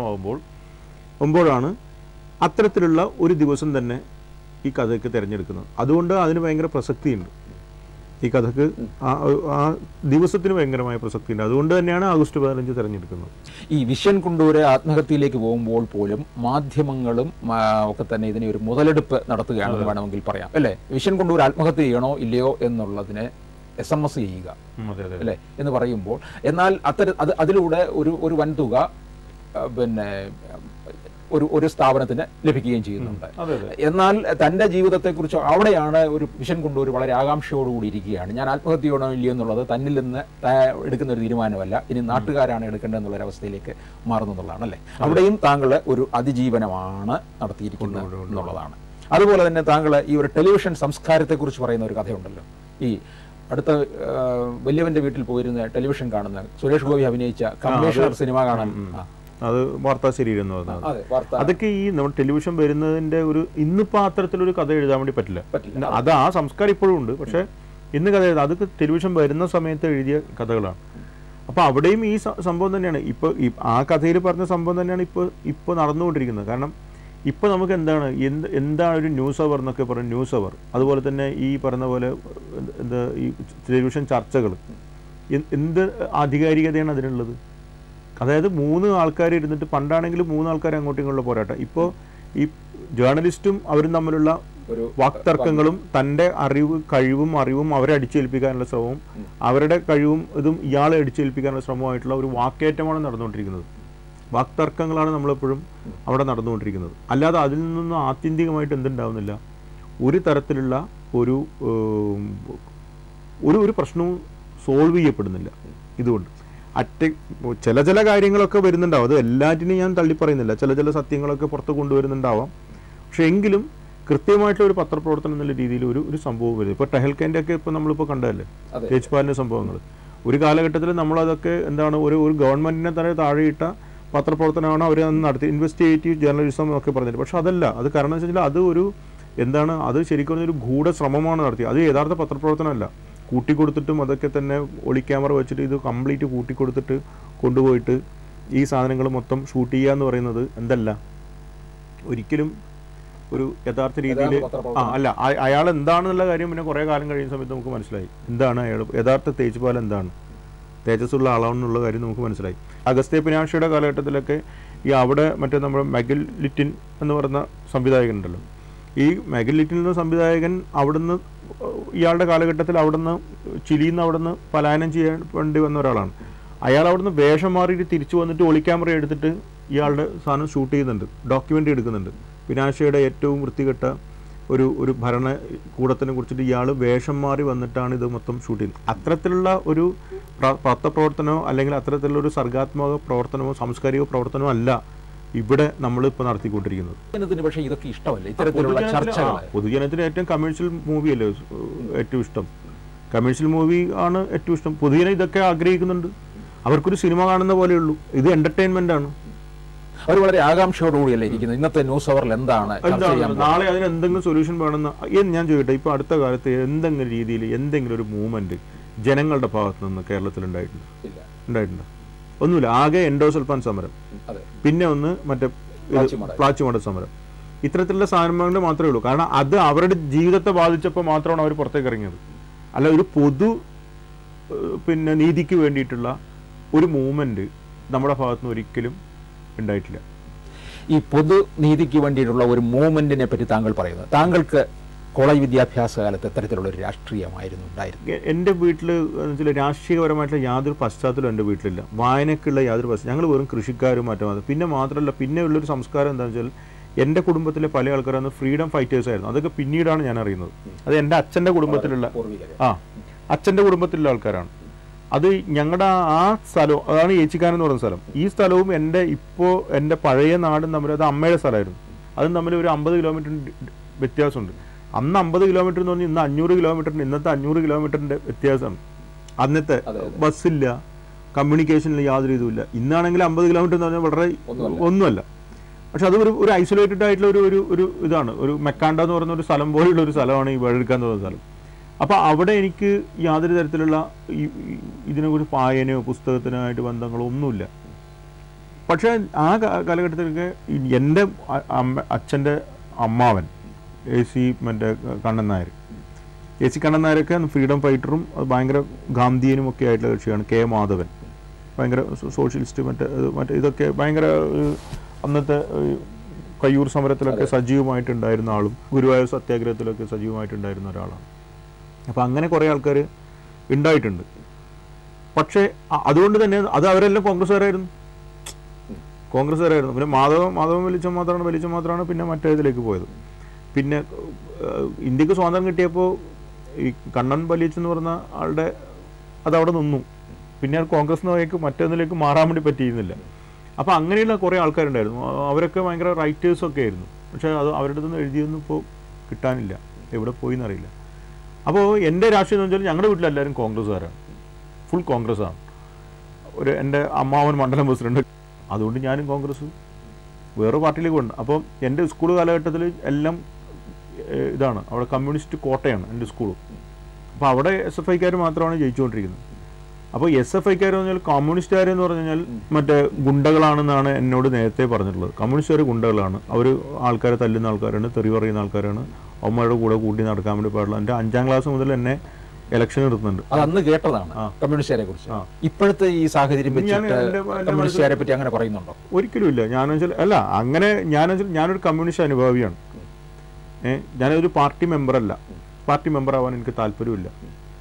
S2: സംജാതമാകുമ്പോഴാണ് അത്തരത്തിലുള്ള ഒരു ദിവസം തന്നെ ഈ കഥയ്ക്ക് തിരഞ്ഞെടുക്കുന്നത്. അതുകൊണ്ട് അതിന് ഭയങ്കര പ്രസക്തിയുണ്ട്. ഈ കഥക്ക് ആ ദിവസത്തിന് ഭയങ്കരമായ പ്രസക്തിയുണ്ട്. അതുകൊണ്ട് തന്നെയാണ് ആഗസ്റ്റ് 15 തിരഞ്ഞെടുക്കുന്നത്.
S1: ഈ വിഷൻ കൊണ്ടൂര് ആത്മഹത്യയിലേക്ക് പോകുമ്പോൾ പോലും മാധ്യമങ്ങളും ഒക്കെ തന്നെ ഇതിനെ ഒരു മുതലെടുപ്പ് നടത്തുകയാണെന്ന് വേണമെങ്കിൽ പറയാം, അല്ലേ? വിഷൻ കൊണ്ടൂര് ആത്മഹത്യ ചെയ്യണോ ഇല്ലയോ എന്നുള്ളതിനെ SMS ചെയ്യുക, അല്ലേ എന്ന് പറയുമ്പോൾ, എന്നാൽ അതിലൂടെ ഒരു വൻതുക പിന്നെ ഒരു സ്ഥാപനത്തിന് ലഭിക്കുകയും ചെയ്യുന്നുണ്ട്. എന്നാൽ തൻ്റെ ജീവിതത്തെക്കുറിച്ച് അവിടെയാണ് ഒരു വിഷൻ കൊണ്ടൂര് വളരെ ആകാംക്ഷയോടുകൂടി ഇരിക്കുകയാണ്. ഞാൻ ആത്മഹത്യ ചെയ്യണോ ഇല്ലയോ എന്നുള്ളത് തന്നിൽ നിന്ന് എടുക്കുന്ന ഒരു തീരുമാനമല്ല, ഇനി നാട്ടുകാരാണ് എടുക്കേണ്ടതെന്നുള്ളൊരവസ്ഥയിലേക്ക് മാറുന്നതാണ്, അല്ലേ? അവിടെയും താങ്കൾ ഒരു അതിജീവനമാണ് നടത്തിയിരിക്കുന്നത് എന്നുള്ളതാണ്. അതുപോലെ തന്നെ താങ്കൾ ഈ ഒരു ടെലിവിഷൻ സംസ്കാരത്തെക്കുറിച്ച് പറയുന്ന ഒരു കഥയുണ്ടല്ലോ. ഈ അടുത്ത വലിയവന്റെ വീട്ടിൽ പോയിരുന്ന ടെലിവിഷൻ കാണുന്ന സുരേഷ് ഗോപി അഭിനയിച്ച കമ്മീഷണർ സിനിമ കാണാൻ,
S2: അത് വാർത്താ ശരീരം എന്ന് പറഞ്ഞാൽ അതൊക്കെ ഈ നമ്മുടെ ടെലിവിഷൻ വരുന്നതിന്റെ ഒരു ഇന്നിപ്പോൾ അത്തരത്തിലൊരു കഥ എഴുതാൻ വേണ്ടി പറ്റില്ല. അത് ആ സംസ്കാരം ഇപ്പോഴും ഉണ്ട്. പക്ഷെ ഇന്ന് കഥ എഴുതാം, അതൊക്കെ ടെലിവിഷൻ വരുന്ന സമയത്ത് എഴുതിയ കഥകളാണ്. അപ്പോൾ അവിടെയും ഈ സംഭവം തന്നെയാണ് ഇപ്പോൾ ആ കഥയിൽ പറഞ്ഞ സംഭവം തന്നെയാണ് ഇപ്പോൾ നടന്നുകൊണ്ടിരിക്കുന്നത്. കാരണം ഇപ്പോൾ നമുക്ക് എന്താണ് ഒരു ന്യൂസ് അവർ എന്നൊക്കെ പറയും, ന്യൂസ് അവർ. അതുപോലെ തന്നെ ഈ പറഞ്ഞ പോലെ എന്താ ഈ ടെലിവിഷൻ ചർച്ചകൾ, എന്ത് ആധികാരികതയാണ് അതിനുള്ളത്? അതായത് 3 ആൾക്കാർ ഇരുന്നിട്ട്, പണ്ടാണെങ്കിൽ 3 ആൾക്കാർ അങ്ങോട്ടും ഇങ്ങോട്ടുള്ള പോരാട്ടം. ഇപ്പോൾ ഈ ജേർണലിസ്റ്റും അവരും തമ്മിലുള്ള വാക്തർക്കങ്ങളും തൻ്റെ കഴിവും അറിവും അവരെ അടിച്ചേൽപ്പിക്കാനുള്ള ശ്രമവും, അവരുടെ കഴിവും ഇതും ഇയാളെ അടിച്ചേൽപ്പിക്കാനുള്ള ശ്രമമായിട്ടുള്ള ഒരു വാക്കേറ്റമാണ് നടന്നുകൊണ്ടിരിക്കുന്നത്. വാക്തർക്കങ്ങളാണ് നമ്മളെപ്പോഴും അവിടെ നടന്നുകൊണ്ടിരിക്കുന്നത്. അല്ലാതെ അതിൽ നിന്നും ആത്യന്തികമായിട്ട് എന്തുണ്ടാവുന്നില്ല, ഒരു തരത്തിലുള്ള ഒരു പ്രശ്നവും സോൾവ് ചെയ്യപ്പെടുന്നില്ല. ഇതുകൊണ്ട് ചില കാര്യങ്ങളൊക്കെ വരുന്നുണ്ടാവും, അത് എല്ലാറ്റിനെയും ഞാൻ തള്ളിപ്പറയുന്നില്ല. ചില സത്യങ്ങളൊക്കെ പുറത്ത് കൊണ്ടുവരുന്നുണ്ടാവാം. പക്ഷെ എങ്കിലും കൃത്യമായിട്ടുള്ള ഒരു പത്രപ്രവർത്തനം എന്നുള്ള രീതിയിൽ ഒരു സംഭവം വരുന്നത്. ഇപ്പോൾ ടെഹൽക്കേൻ്റെ ഒക്കെ ഇപ്പോൾ നമ്മളിപ്പോൾ കണ്ടതല്ലേ, തേജ്പാലിൻ്റെ സംഭവങ്ങൾ. ഒരു കാലഘട്ടത്തിൽ നമ്മളതൊക്കെ എന്താണ് ഒരു ഗവൺമെൻറ്റിനെ തന്നെ താഴെയിട്ട പത്രപ്രവർത്തനമാണ് അവർ നടത്തി, ഇൻവെസ്റ്റിഗേറ്റീവ് ജേർണലിസം എന്നൊക്കെ പറഞ്ഞിട്ട്. പക്ഷെ അതല്ല, അത് കാരണം എന്ന് വെച്ചാൽ അത് അത് ശരിക്കും ഒരു ഗൂഢശ്രമമാണ് നടത്തിയത്. അത് യഥാർത്ഥ പത്രപ്രവർത്തനമല്ല. കൂട്ടിക്കൊടുത്തിട്ടും അതൊക്കെ തന്നെ ഒളിക്യാമറ വെച്ചിട്ട് ഇത് കംപ്ലീറ്റ് കൂട്ടിക്കൊടുത്തിട്ട് കൊണ്ടുപോയിട്ട് ഈ സാധനങ്ങൾ മൊത്തം ഷൂട്ട് ചെയ്യുക എന്ന് പറയുന്നത് എന്തല്ല, ഒരിക്കലും ഒരു യഥാർത്ഥ രീതിയിൽ അല്ല. അയാൾ എന്താണെന്നുള്ള കാര്യം പിന്നെ കുറേ കാലം കഴിയുന്ന സമയത്ത് നമുക്ക് മനസ്സിലായി എന്താണ് അയാൾ യഥാർത്ഥ തേജ്പാൽ, എന്താണ് തേജസ്സുള്ള ആളാണെന്നുള്ള കാര്യം നമുക്ക് മനസ്സിലായി. അഗസ്ത്യ പിനാഷിയുടെ കാലഘട്ടത്തിലൊക്കെ ഈ അവിടെ മറ്റേ നമ്മുടെ മെഗൽ ലിറ്റിൻ എന്ന് പറയുന്ന സംവിധായകനുണ്ടല്ലോ, ഈ മെഗൽ ലിറ്റിൻ എന്ന സംവിധായകൻ അവിടുന്ന് ഇയാളുടെ കാലഘട്ടത്തിൽ അവിടുന്ന് ചിലിയിൽ നിന്ന് അവിടുന്ന് പലായനം ചെയ്യാൻ വേണ്ടി വന്ന ഒരാളാണ്. അയാൾ അവിടുന്ന് വേഷം മാറിയിട്ട് തിരിച്ചു വന്നിട്ട് ഒളിക്യാമറ എടുത്തിട്ട് ഇയാളുടെ സാധനം ഷൂട്ട് ചെയ്യുന്നുണ്ട്, ഡോക്യുമെൻ്ററി എടുക്കുന്നുണ്ട്. പിനാഷയുടെ ഏറ്റവും വൃത്തികെട്ട ഒരു ഭരണകൂടത്തിനെ കുറിച്ചിട്ട് ഇയാൾ വേഷം മാറി വന്നിട്ടാണ് ഇത് മൊത്തം ഷൂട്ട് ചെയ്യുന്നത്. അത്തരത്തിലുള്ള ഒരു പത്രപ്രവർത്തനമോ അല്ലെങ്കിൽ അത്തരത്തിലുള്ള ഒരു സർഗാത്മക പ്രവർത്തനമോ സാംസ്കാരിക പ്രവർത്തനമോ അല്ല ഇവിടെ നമ്മളിപ്പോൾ നടത്തിക്കൊണ്ടിരിക്കുന്നത്.
S1: പക്ഷേ ഇതൊക്കെ ഇഷ്ടമല്ല, ഇത്തരത്തിലുള്ള ചർച്ചകൾ.
S2: പൊതുജനത്തിന് ഏറ്റവും കമേഴ്ഷ്യൽ മൂവി അല്ലേ ഏറ്റവും ഇഷ്ടം, കമേഴ്ഷ്യൽ മൂവി ആണ് ഏറ്റവും ഇഷ്ടം. പൊതുജനം ഇതൊക്കെ ആഗ്രഹിക്കുന്നുണ്ട്, അവർക്കൊരു സിനിമ കാണുന്ന പോലെയുള്ളൂ, ഇത് എന്റർടൈൻമെന്റ് ആണ്.
S1: അവർ വളരെ ആകാംക്ഷയോടുകൂടിയല്ലേ ഇരിക്കുന്നത്. ഇന്നത്തെ ന്യൂസ് അവറിൽ എന്താണ്
S2: നാളെ അതിന് എന്തെങ്കിലും സൊല്യൂഷൻ വേണമെന്ന് ഞാൻ ചോദിക്കട്ടെ. ഇപ്പോൾ അടുത്ത കാലത്ത് എന്തെങ്കിലും രീതിയിൽ എന്തെങ്കിലും ഒരു മൂവ്മെന്റ് ജനങ്ങളുടെ ഭാഗത്ത് നിന്ന് കേരളത്തിൽ ഉണ്ടായിട്ടുണ്ട്? ഒന്നുമില്ല. ആകെ എൻഡോസൾഫാൻ സമരം, പിന്നെ ഒന്ന് മറ്റേ പ്ലാച്ചിമട സമരം, ഇത്തരത്തിലുള്ള സാധനങ്ങൾ മാത്രമേ ഉള്ളൂ. കാരണം അത് അവരുടെ ജീവിതത്തെ ബാധിച്ചപ്പോൾ മാത്രമാണ് അവർ പുറത്തേക്ക് ഇറങ്ങിയത്. അല്ല ഒരു പൊതു നീതിക്ക് വേണ്ടിയിട്ടുള്ള ഒരു മൂവ്മെന്റ് നമ്മുടെ ഭാഗത്തുനിന്ന് ഒരിക്കലും ഉണ്ടായിട്ടില്ല.
S1: ഈ പൊതുനീതിക്ക് വേണ്ടിയിട്ടുള്ള ഒരു മൂവ്മെന്റിനെ പറ്റി താങ്കൾ പറയുന്നത്, താങ്കൾക്ക് കോളേജ് വിദ്യാഭ്യാസ കാലത്ത് എത്തരത്തിലുള്ള ഒരു രാഷ്ട്രീയമായിരുന്നു ഉണ്ടായിരുന്നു?
S2: എൻ്റെ വീട്ടിൽ രാഷ്ട്രീയപരമായിട്ടുള്ള യാതൊരു പശ്ചാത്തലവും എൻ്റെ വീട്ടിലില്ല. വായനക്കുള്ള യാതൊരു പശ്ചാത്തലം, ഞങ്ങൾ വെറും കൃഷിക്കാരും മറ്റും. പിന്നെ മാത്രമല്ല, പിന്നെ ഉള്ളൊരു സംസ്കാരം എന്താണെന്ന് വെച്ചാൽ എൻ്റെ കുടുംബത്തിലെ പല ആൾക്കാരന്ന് ഫ്രീഡം ഫൈറ്റേഴ്സ് ആയിരുന്നു. അതൊക്കെ പിന്നീടാണ് ഞാൻ അറിയുന്നത്. അത് എൻ്റെ അച്ഛൻ്റെ കുടുംബത്തിലുള്ള അച്ഛൻ്റെ കുടുംബത്തിലുള്ള ആൾക്കാരാണ്. അത് ഞങ്ങളുടെ ആ സ്ഥലവും, അതാണ് ഏച്ചിക്കാനം എന്ന് പറയുന്ന സ്ഥലം. ഈ സ്ഥലവും എൻ്റെ പഴയ നാടും തമ്മിൽ, അത് അമ്മയുടെ സ്ഥലമായിരുന്നു, അതും തമ്മിൽ ഒരു 50 കിലോമീറ്റർ വ്യത്യാസമുണ്ട്. അന്ന് 50 കിലോമീറ്റർ എന്ന് പറഞ്ഞാൽ ഇന്ന് 500 കിലോമീറ്ററിന് ഇന്നത്തെ 500 കിലോമീറ്ററിൻ്റെ വ്യത്യാസമാണ്. അന്നത്തെ ബസ്സില്ല, കമ്മ്യൂണിക്കേഷനിൽ യാതൊരു ഇതുമില്ല. ഇന്നാണെങ്കിൽ 50 കിലോമീറ്റർ എന്ന് പറഞ്ഞാൽ വളരെ ഒന്നുമല്ല. പക്ഷെ അത് ഒരു ഐസൊലേറ്റഡ് ആയിട്ടുള്ള ഒരു ഇതാണ്. ഒരു മെക്കാണ്ട എന്ന് പറയുന്ന ഒരു സ്ഥലം പോലെയുള്ള ഒരു സ്ഥലമാണ് ഈ വഴുക്കാൻ എന്ന് പറയുന്ന സ്ഥലം. അപ്പോൾ അവിടെ എനിക്ക് യാതൊരു തരത്തിലുള്ള ഇതിനെക്കുറിച്ച് വായനയോ പുസ്തകത്തിനായിട്ട് ബന്ധങ്ങളോ ഒന്നുമില്ല. പക്ഷേ ആ കാലഘട്ടത്തിലൊക്കെ എൻ്റെ അച്ഛൻ്റെ അമ്മാവൻ AC മറ്റേ കണ്ണൻ നായർ, AC കണ്ണൻ നായരൊക്കെ ഫ്രീഡം ഫൈറ്ററും ഭയങ്കര ഗാന്ധിയനും ഒക്കെ ആയിട്ടുള്ള കക്ഷിയാണ്. K മാധവൻ ഭയങ്കര സോഷ്യലിസ്റ്റ് മറ്റേ ഇതൊക്കെ ഭയങ്കര അന്നത്തെ കയ്യൂർ സമരത്തിലൊക്കെ സജീവമായിട്ടുണ്ടായിരുന്ന ആളും ഗുരുവായൂർ സത്യാഗ്രഹത്തിലൊക്കെ സജീവമായിട്ടുണ്ടായിരുന്ന ഒരാളാണ്. അപ്പോൾ അങ്ങനെ കുറേ ആൾക്കാർ ഉണ്ടായിട്ടുണ്ട്. പക്ഷേ അതുകൊണ്ട് തന്നെ അത് അവരെല്ലാം കോൺഗ്രസ്സുകാരായിരുന്നു. പിന്നെ മാധവൻ വലിച്ച മാത്രമാണ് പിന്നെ മറ്റേ ഇതിലേക്ക് പോയത്. പിന്നെ ഇന്ത്യക്ക് സ്വാതന്ത്ര്യം കിട്ടിയപ്പോൾ ഈ കണ്ണൻ വലിച്ചെന്ന് പറഞ്ഞ ആളുടെ അതവിടെ നിന്നു. പിന്നെ കോൺഗ്രസ് മറ്റൊന്നിലേക്ക് മാറാൻ വേണ്ടി പറ്റിയിരുന്നില്ല. അപ്പോൾ അങ്ങനെയുള്ള കുറേ ആൾക്കാരുണ്ടായിരുന്നു. അവരൊക്കെ ഭയങ്കര റൈറ്റേഴ്സൊക്കെ ആയിരുന്നു. പക്ഷേ അത് അവരുടെ അടുത്ത് നിന്ന് എഴുതിയൊന്നും ഇപ്പോൾ കിട്ടാനില്ല, എവിടെ പോയി എന്നറിയില്ല. അപ്പോൾ എൻ്റെ രാഷ്ട്രീയം എന്ന് വെച്ചാൽ ഞങ്ങളുടെ വീട്ടിലെല്ലാവരും കോൺഗ്രസ്സുകാരാണ്, ഫുൾ കോൺഗ്രസ്സാണ്. എൻ്റെ അമ്മാവൻ മണ്ഡലം പ്രസിഡന്റ്, അതുകൊണ്ട് ഞാനും കോൺഗ്രസ് വേറെ പാർട്ടിയിലേക്ക് ഉണ്ട്. അപ്പോൾ എൻ്റെ സ്കൂൾ കാലഘട്ടത്തിൽ എല്ലാം ഇതാണ്, അവിടെ കമ്മ്യൂണിസ്റ്റ് കോട്ടയാണ് എൻ്റെ സ്കൂൾ. അപ്പോൾ അവിടെ SFIക്കാർ മാത്രമാണ് ജയിച്ചുകൊണ്ടിരിക്കുന്നത്. അപ്പോൾ SFIക്കാർ എന്ന് പറഞ്ഞാൽ കമ്മ്യൂണിസ്റ്റുകാരെന്ന് പറഞ്ഞു കഴിഞ്ഞാൽ മറ്റേ ഗുണ്ടകളാണെന്നാണ് എന്നോട് നേരത്തെ പറഞ്ഞിട്ടുള്ളത്. കമ്മ്യൂണിസ്റ്റുകാർ ഗുണ്ടകളാണ്, അവർ ആൾക്കാരെ തല്ലുന്ന ആൾക്കാരാണ്, തെറി പറയുന്ന ആൾക്കാരാണ്, അവന്മാരുടെ കൂടെ കൂട്ടി നടക്കാൻ വേണ്ടി പാടില്ല. എൻ്റെ 5ാം ക്ലാസ് മുതൽ എന്നെ ഇലക്ഷൻ എടുക്കുന്നുണ്ട്.
S1: അത് അന്ന് കേട്ടതാണ് കമ്മ്യൂണിസ്റ്റുകാരെ കുറിച്ച്. ഇപ്പോഴത്തെ ഈ സാഹചര്യം കമ്മ്യൂണിസ്റ്റുകാരെ പറ്റി അങ്ങനെ പറയുന്നുണ്ടോ?
S2: ഒരിക്കലും ഇല്ല. ഞാനൊരു കമ്മ്യൂണിസ്റ്റ് അനുഭാവിയാണ്. ഞാനൊരു പാർട്ടി മെമ്പറല്ല. പാർട്ടി മെമ്പർ ആവാൻ എനിക്ക് താല്പര്യമില്ല.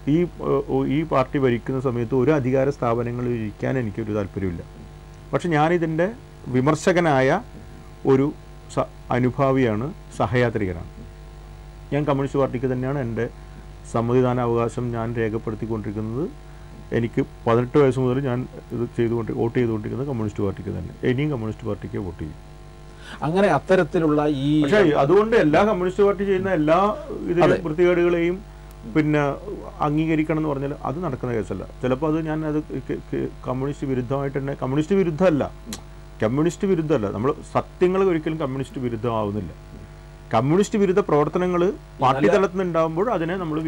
S2: ഈ പാർട്ടി ഭരിക്കുന്ന സമയത്ത് ഒരു അധികാര സ്ഥാപനങ്ങളിൽ ഇരിക്കാൻ എനിക്കൊരു താല്പര്യമില്ല. പക്ഷെ ഞാനിതിൻ്റെ വിമർശകനായ ഒരു അനുഭാവിയാണ്, സഹയാത്രികനാണ്. ഞാൻ കമ്മ്യൂണിസ്റ്റ് പാർട്ടിക്ക് തന്നെയാണ് എൻ്റെ സമ്മതിദാന അവകാശം ഞാൻ രേഖപ്പെടുത്തിക്കൊണ്ടിരിക്കുന്നത്. എനിക്ക് 18 വയസ്സ് മുതൽ ഞാൻ ഇത് വോട്ട് ചെയ്തുകൊണ്ടിരിക്കുന്നത് കമ്മ്യൂണിസ്റ്റ് പാർട്ടിക്ക് തന്നെ. ഇനിയും കമ്മ്യൂണിസ്റ്റ് പാർട്ടിക്ക് വോട്ട് ചെയ്യും.
S1: അങ്ങനെ അത്തരത്തിലുള്ള
S2: പക്ഷേ അതുകൊണ്ട് എല്ലാ കമ്മ്യൂണിസ്റ്റ് പാർട്ടി ചെയ്യുന്ന എല്ലാ ഇതിലും വൃത്തികേടുകളെയും പിന്നെ അംഗീകരിക്കണം എന്ന് പറഞ്ഞാൽ അത് നടക്കുന്ന കേസല്ല. ചിലപ്പോൾ അത് കമ്മ്യൂണിസ്റ്റ് വിരുദ്ധമായിട്ട് തന്നെ, കമ്മ്യൂണിസ്റ്റ് വിരുദ്ധമല്ല, നമ്മൾ സത്യങ്ങൾ ഒരിക്കലും കമ്മ്യൂണിസ്റ്റ് വിരുദ്ധമാവുന്നില്ല. കമ്മ്യൂണിസ്റ്റ് വിരുദ്ധ പ്രവർത്തനങ്ങൾ പാർട്ടി തലത്തിൽ ഉണ്ടാകുമ്പോൾ അതിനെ നമ്മൾ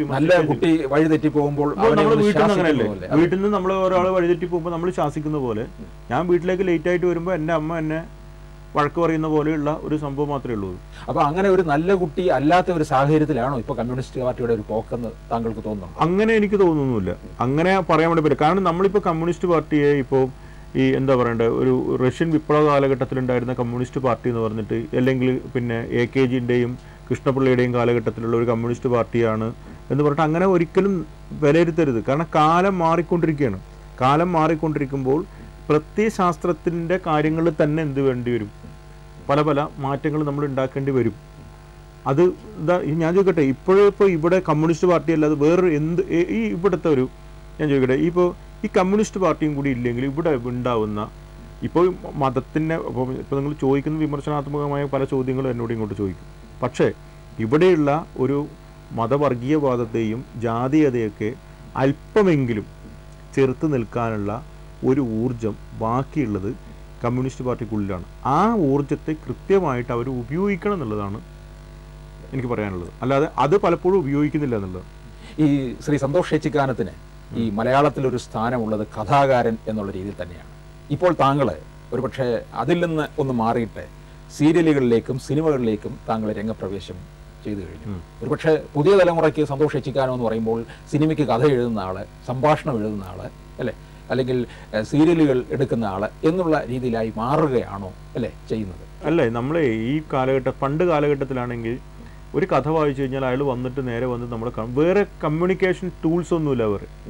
S2: വീട്ടിൽ നിന്ന് നമ്മൾ ഒരാൾ വഴിതെറ്റി പോകുമ്പോൾ നമ്മൾ ശാസിക്കുന്ന പോലെ, ഞാൻ വീട്ടിലേക്ക് ലേറ്റ് ആയിട്ട് വരുമ്പോൾ എൻ്റെ അമ്മ എന്നെ വഴക്ക് പറയുന്ന പോലെയുള്ള ഒരു സംഭവം മാത്രമേ ഉള്ളൂ.
S1: അപ്പോൾ അങ്ങനെ ഒരു നല്ല കുട്ടി അല്ലാത്ത ഒരു സാഹചര്യത്തിലാണോ ഇപ്പോൾ കമ്മ്യൂണിസ്റ്റ് പാർട്ടിയുടെ ഒരു പോക്കെന്ന് താങ്കൾക്ക് തോന്നുന്നു?
S2: അങ്ങനെ എനിക്ക് തോന്നുന്നില്ല. അങ്ങനെ പറയാൻ വേണ്ടി പറ്റില്ല. കാരണം നമ്മളിപ്പോൾ കമ്മ്യൂണിസ്റ്റ് പാർട്ടിയെ ഇപ്പോൾ ഈ എന്താ പറയണ്ടേ, ഒരു റഷ്യൻ വിപ്ലവ കാലഘട്ടത്തിലുണ്ടായിരുന്ന കമ്മ്യൂണിസ്റ്റ് പാർട്ടി എന്ന് പറഞ്ഞിട്ട്, അല്ലെങ്കിൽ പിന്നെ AKGയുടെയും കൃഷ്ണപിള്ളയുടെയും കാലഘട്ടത്തിലുള്ള ഒരു കമ്മ്യൂണിസ്റ്റ് പാർട്ടിയാണ് എന്ന് പറഞ്ഞിട്ട് അങ്ങനെ ഒരിക്കലും വിലയിരുത്തരുത്. കാരണം കാലം മാറിക്കൊണ്ടിരിക്കുകയാണ്. കാലം മാറിക്കൊണ്ടിരിക്കുമ്പോൾ പ്രത്യയശാസ്ത്രത്തിൻ്റെ കാര്യങ്ങളിൽ തന്നെ എന്ത് വേണ്ടി വരും, പല പല മാറ്റങ്ങൾ നമ്മൾ ഉണ്ടാക്കേണ്ടി വരും. അത് ഞാൻ ചോദിക്കട്ടെ, ഇപ്പോൾ ഇവിടെ കമ്മ്യൂണിസ്റ്റ് പാർട്ടി അല്ലാതെ വേറൊരു ഇവിടുത്തെ ഒരു ഞാൻ ചോദിക്കട്ടെ, ഇപ്പോൾ ഈ കമ്മ്യൂണിസ്റ്റ് പാർട്ടിയും കൂടി ഇല്ലെങ്കിൽ ഇവിടെ ഉണ്ടാവുന്ന ഇപ്പോൾ മതത്തിൻ്റെ ഇപ്പോൾ നിങ്ങൾ ചോദിക്കുന്ന വിമർശനാത്മകമായ പല ചോദ്യങ്ങളും എന്നോട് ഇങ്ങോട്ട് ചോദിക്കും. പക്ഷേ ഇവിടെയുള്ള ഒരു മതവർഗീയവാദത്തെയും ജാതീയതയൊക്കെ അല്പമെങ്കിലും ചെറുത്ത് നിൽക്കാനുള്ള ഒരു ഊർജം ബാക്കിയുള്ളത് കമ്മ്യൂണിസ്റ്റ് പാർട്ടിക്കുള്ളിലാണ്. ആ ഊർജത്തെ കൃത്യമായിട്ട് അവർ ഉപയോഗിക്കണം എന്നുള്ളതാണ് എനിക്ക് പറയാനുള്ളത്. അല്ലാതെ അത് പലപ്പോഴും ഉപയോഗിക്കുന്നില്ല എന്നുള്ളത്.
S1: ഈ ശ്രീ സന്തോഷ് ഏച്ചിക്കാനത്തിന് ഈ മലയാളത്തിലൊരു സ്ഥാനമുള്ളത് കഥാകാരൻ എന്നുള്ള രീതിയിൽ തന്നെയാണ്. ഇപ്പോൾ താങ്കൾ ഒരുപക്ഷെ അതിൽ നിന്ന് ഒന്ന് മാറിയിട്ട് സീരിയലുകളിലേക്കും സിനിമകളിലേക്കും താങ്കൾ രംഗപ്രവേശം ചെയ്തു കഴിഞ്ഞു. ഒരുപക്ഷെ പുതിയ തലമുറയ്ക്ക് സന്തോഷ് ഏച്ചിക്കാനം എന്ന് പറയുമ്പോൾ സിനിമയ്ക്ക് കഥ എഴുതുന്ന ആള്, സംഭാഷണം എഴുതുന്ന ആള്, അല്ലേ, അല്ലെങ്കിൽ സീരിയലുകൾ എടുക്കുന്ന ആള് എന്നുള്ള രീതിയിലായി മാറുകയാണോ അല്ലേ ചെയ്യുന്നത്?
S2: അല്ലേ, നമ്മളെ ഈ പണ്ട് കാലഘട്ടത്തിലാണെങ്കിൽ ഒരു കഥ വായിച്ചു കഴിഞ്ഞാൽ അയാൾ വന്നിട്ട് നേരെ വന്ന് നമ്മുടെ വേറെ കമ്മ്യൂണിക്കേഷൻ ടൂൾസ് ഒന്നുമില്ല.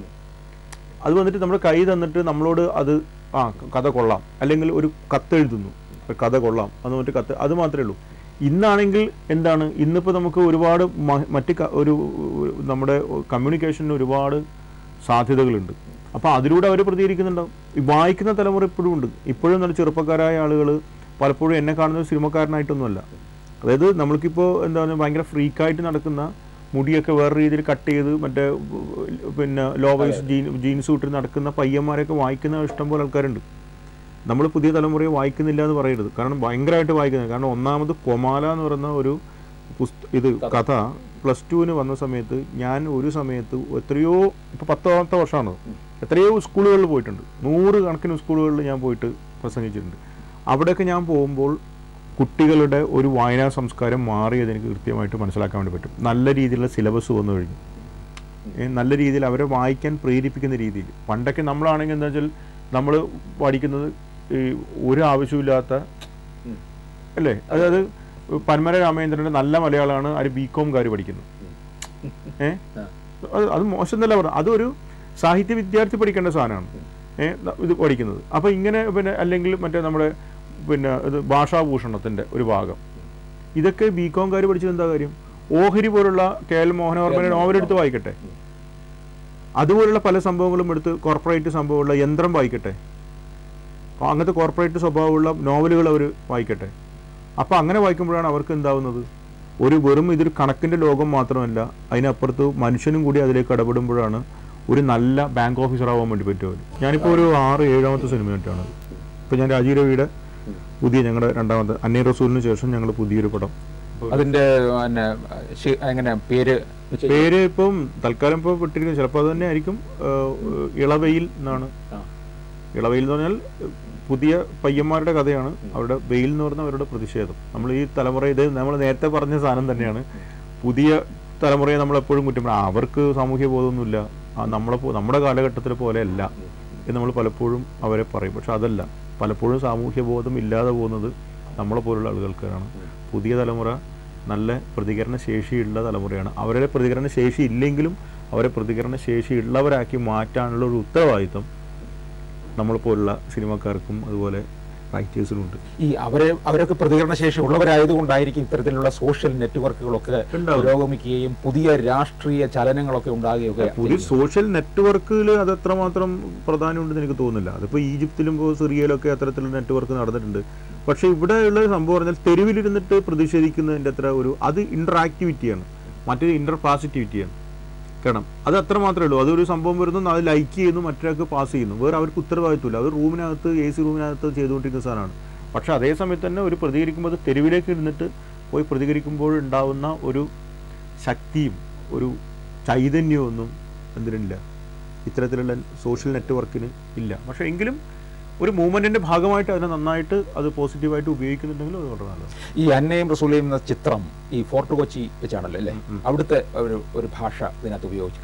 S2: അത് വന്നിട്ട് നമ്മുടെ കൈ തന്നിട്ട് നമ്മളോട് അത് കഥ കൊള്ളാം, അല്ലെങ്കിൽ ഒരു കത്തെഴുതുന്നു, കഥ കൊള്ളാം എന്ന് പറഞ്ഞിട്ട് കത്ത്, അത് മാത്രമേ ഉള്ളൂ. ഇന്നാണെങ്കിൽ എന്താണ്, ഇന്നിപ്പോൾ നമുക്ക് ഒരുപാട് നമ്മുടെ കമ്മ്യൂണിക്കേഷന് ഒരുപാട് സാധ്യതകളുണ്ട്. അപ്പോൾ അതിലൂടെ അവർ പ്രതികരിക്കുന്നുണ്ടാവും. ഈ വായിക്കുന്ന തലമുറ ഇപ്പോഴും ഉണ്ട്. ഇപ്പോഴും നല്ല ചെറുപ്പക്കാരായ ആളുകൾ പലപ്പോഴും എന്നെ കാണുന്നത് സിനിമക്കാരനായിട്ടൊന്നുമല്ല, അതായത് നമ്മൾക്കിപ്പോൾ എന്താണ് ഭയങ്കര ഫ്രീക്കായിട്ട് നടക്കുന്ന മുടിയൊക്കെ വേറെ രീതിയിൽ കട്ട് ചെയ്ത് മറ്റേ പിന്നെ ലോ വൈസ് ജീൻസ് ഇട്ട് നടക്കുന്ന പയ്യന്മാരെയൊക്കെ വായിക്കുന്ന ഇഷ്ടംപോലെ ആൾക്കാരുണ്ട്. നമ്മൾ പുതിയ തലമുറയെ വായിക്കുന്നില്ല എന്ന് പറയരുത്, കാരണം ഭയങ്കരമായിട്ട് വായിക്കുന്നത്. കാരണം ഒന്നാമത് കൊമാല എന്ന് പറയുന്ന ഒരു കഥ +2 വന്ന സമയത്ത് ഞാൻ ഒരു സമയത്ത് എത്രയോ, ഇപ്പോൾ 10ാമത്തെ വർഷമാണ്, എത്രയോ സ്കൂളുകളിൽ പോയിട്ടുണ്ട്. 100 കണക്കിന് സ്കൂളുകളിൽ ഞാൻ പോയിട്ട് പ്രസംഗിച്ചിട്ടുണ്ട്. അവിടെയൊക്കെ ഞാൻ പോകുമ്പോൾ കുട്ടികളുടെ ഒരു വായനാ സംസ്കാരം മാറിയത് എനിക്ക് കൃത്യമായിട്ട് മനസ്സിലാക്കാൻ വേണ്ടി പറ്റും. നല്ല രീതിയിലുള്ള സിലബസ് വന്നു കഴിഞ്ഞു, നല്ല രീതിയിൽ അവരെ വായിക്കാൻ പ്രേരിപ്പിക്കുന്ന രീതിയിൽ. പണ്ടൊക്കെ നമ്മളാണെങ്കിൽ എന്താ വെച്ചാൽ നമ്മൾ പഠിക്കുന്നത് ഒരു ആവശ്യമില്ലാത്ത അല്ലേ, അതായത് പന്മര രാമേന്ദ്രൻ്റെ നല്ല മലയാളമാണ് ആര് ബികോംകാർ പഠിക്കുന്നത്. അത് മോശം എന്നല്ല പറഞ്ഞത്, അതൊരു സാഹിത്യ വിദ്യാർത്ഥി പഠിക്കേണ്ട സാധനമാണ് ഇത് പഠിക്കുന്നത്. അപ്പോൾ ഇങ്ങനെ പിന്നെ അല്ലെങ്കിൽ മറ്റേ നമ്മുടെ പിന്നെ ഇത് ഭാഷാഭൂഷണത്തിൻ്റെ ഒരു ഭാഗം, ഇതൊക്കെ ബികോംകാർ പഠിച്ചത് എന്താ കാര്യം? ഓഹരി പോലുള്ള KL മോഹനവർമ്മയുടെ നോവലെടുത്ത് വായിക്കട്ടെ, അതുപോലുള്ള പല സംഭവങ്ങളും എടുത്ത് കോർപ്പറേറ്റ് സംഭവമുള്ള യന്ത്രം വായിക്കട്ടെ, അങ്ങനത്തെ കോർപ്പറേറ്റ് സ്വഭാവമുള്ള നോവലുകൾ അവർ വായിക്കട്ടെ. അപ്പോൾ അങ്ങനെ വായിക്കുമ്പോഴാണ് അവർക്ക് എന്താവുന്നത്, ഒരു വെറും ഇതൊരു കണക്കിൻ്റെ ലോകം മാത്രമല്ല, അതിനപ്പുറത്ത് മനുഷ്യനും കൂടി അതിലേക്ക് ഇടപെടുമ്പോഴാണ് ഒരു നല്ല ബാങ്ക് ഓഫീസർ ആവാൻ വേണ്ടി പറ്റുമോ. ഞാനിപ്പോൾ ഒരു 6-7ാമത്തെ സിനിമയായിട്ടാണ്. ഇപ്പോൾ ഞാൻ രാജീവ് രവിയുടെ പുതിയ ഞങ്ങളുടെ 2ാമത്തെ അന്നയ്യം റസൂലിന് ശേഷം ഞങ്ങൾ പുതിയൊരു പടം.
S1: അതിൻ്റെ എങ്ങനെ
S2: പേര് ഇപ്പം തൽക്കാലം ഇപ്പോൾ വിട്ടിരിക്കുന്നത്, ചിലപ്പോൾ അത് തന്നെ ആയിരിക്കും, ഇളവെയിൽ എന്നാണ്. ഇളവെയിൽ എന്ന് പറഞ്ഞാൽ പുതിയ പയ്യന്മാരുടെ കഥയാണ്. അവരുടെ വെയിൽ എന്ന് പറഞ്ഞാൽ അവരുടെ പ്രതിഷേധം. നമ്മൾ ഈ തലമുറ, ഇത് നമ്മൾ നേരത്തെ പറഞ്ഞ സാധനം തന്നെയാണ്. പുതിയ തലമുറയെ നമ്മളെപ്പോഴും കുറ്റം പറയും, അവർക്ക് സാമൂഹ്യ ബോധമൊന്നുമില്ല, നമ്മുടെ കാലഘട്ടത്തിലെ പോലെയല്ല എന്ന് നമ്മൾ പലപ്പോഴും അവരെ പറയും. പക്ഷെ അതല്ല, പലപ്പോഴും സാമൂഹ്യ ബോധം ഇല്ലാതെ പോകുന്നത് നമ്മളെ പോലുള്ള ആളുകൾക്കാണ്. പുതിയ തലമുറ നല്ല പ്രതികരണ ശേഷിയുള്ള തലമുറയാണ്. അവരുടെ പ്രതികരണ ശേഷി ഇല്ലെങ്കിലും അവരെ പ്രതികരണ ശേഷി ഉള്ളവരാക്കി മാറ്റാനുള്ള ഒരു ഉത്തരവാദിത്വം നമ്മളെപ്പോലുള്ള സിനിമക്കാർക്കും അതുപോലെ റൈറ്റേഴ്സിനുണ്ട്.
S1: ഈ അവരൊക്കെ പ്രതികരണശേഷി ഉള്ളവരായതുകൊണ്ടായിരിക്കും ഇത്തരത്തിലുള്ള സോഷ്യൽ നെറ്റ്വർക്കുകളൊക്കെ പുരോഗമിക്കുകയും പുതിയ രാഷ്ട്രീയ ചലനങ്ങളൊക്കെ ഉണ്ടാകുകയൊക്കെ.
S2: പുതിയ സോഷ്യൽ നെറ്റ്വർക്കിൽ അത് എത്രമാത്രം പ്രാധാന്യമുണ്ടെന്ന് എനിക്ക് തോന്നുന്നില്ല. അതിപ്പോൾ ഈജിപ്തിലും സിറിയയിലൊക്കെ അത്തരത്തിലുള്ള നെറ്റ്വർക്ക് നടന്നിട്ടുണ്ട്. പക്ഷേ ഇവിടെയുള്ള സംഭവം പറഞ്ഞാൽ തെരുവിലിരുന്നിട്ട് പ്രതിഷേധിക്കുന്നതിൻ്റെ അത്ര അത് ഇൻ്ററാക്ടിവിറ്റിയാണ്, മറ്റൊരു ഇൻ്റർപാസിറ്റിവിറ്റിയാണ്. കാരണം അത് അത്ര മാത്രമേ ഉള്ളൂ. അതൊരു സംഭവം വരുന്നു, അത് ലൈക്ക് ചെയ്യുന്നു, മറ്റൊരാൾക്ക് പാസ് ചെയ്യുന്നു, വേറെ അവർക്ക് ഉത്തരവാദിത്വമില്ല. അത് റൂമിനകത്ത് AC റൂമിനകത്ത് ചെയ്തുകൊണ്ടിരിക്കുന്ന സാധനമാണ്. പക്ഷേ അതേ സമയത്ത് തന്നെ ഒരു പ്രതികരിക്കുമ്പോൾ അത് തെരുവിലേക്ക് ഇരുന്നിട്ട് പോയി പ്രതികരിക്കുമ്പോൾ ഉണ്ടാവുന്ന ഒരു ശക്തിയും ഒരു ചൈതന്യവും ഒന്നും എന്തിനില്ല, ഇത്തരത്തിലുള്ള സോഷ്യൽ നെറ്റ്വർക്കിന് ഇല്ല. പക്ഷേ എങ്കിലും ഒരു മൂവ്മെൻറ്റിൻ്റെ ഭാഗമായിട്ട് അതിനെ നന്നായിട്ട് അത് പോസിറ്റീവായിട്ട് ഉപയോഗിക്കുന്നുണ്ടെങ്കിൽ അത് വളരെ നല്ലത്.
S1: ഈ അന്നയും റസൂലയും എന്ന ചിത്രം ഈ ഫോർട്ട് കൊച്ചി വെച്ചാണല്ലോ അല്ലേ, അവിടുത്തെ ഒരു ഭാഷ ഇതിനകത്ത് ഉപയോഗിച്ച്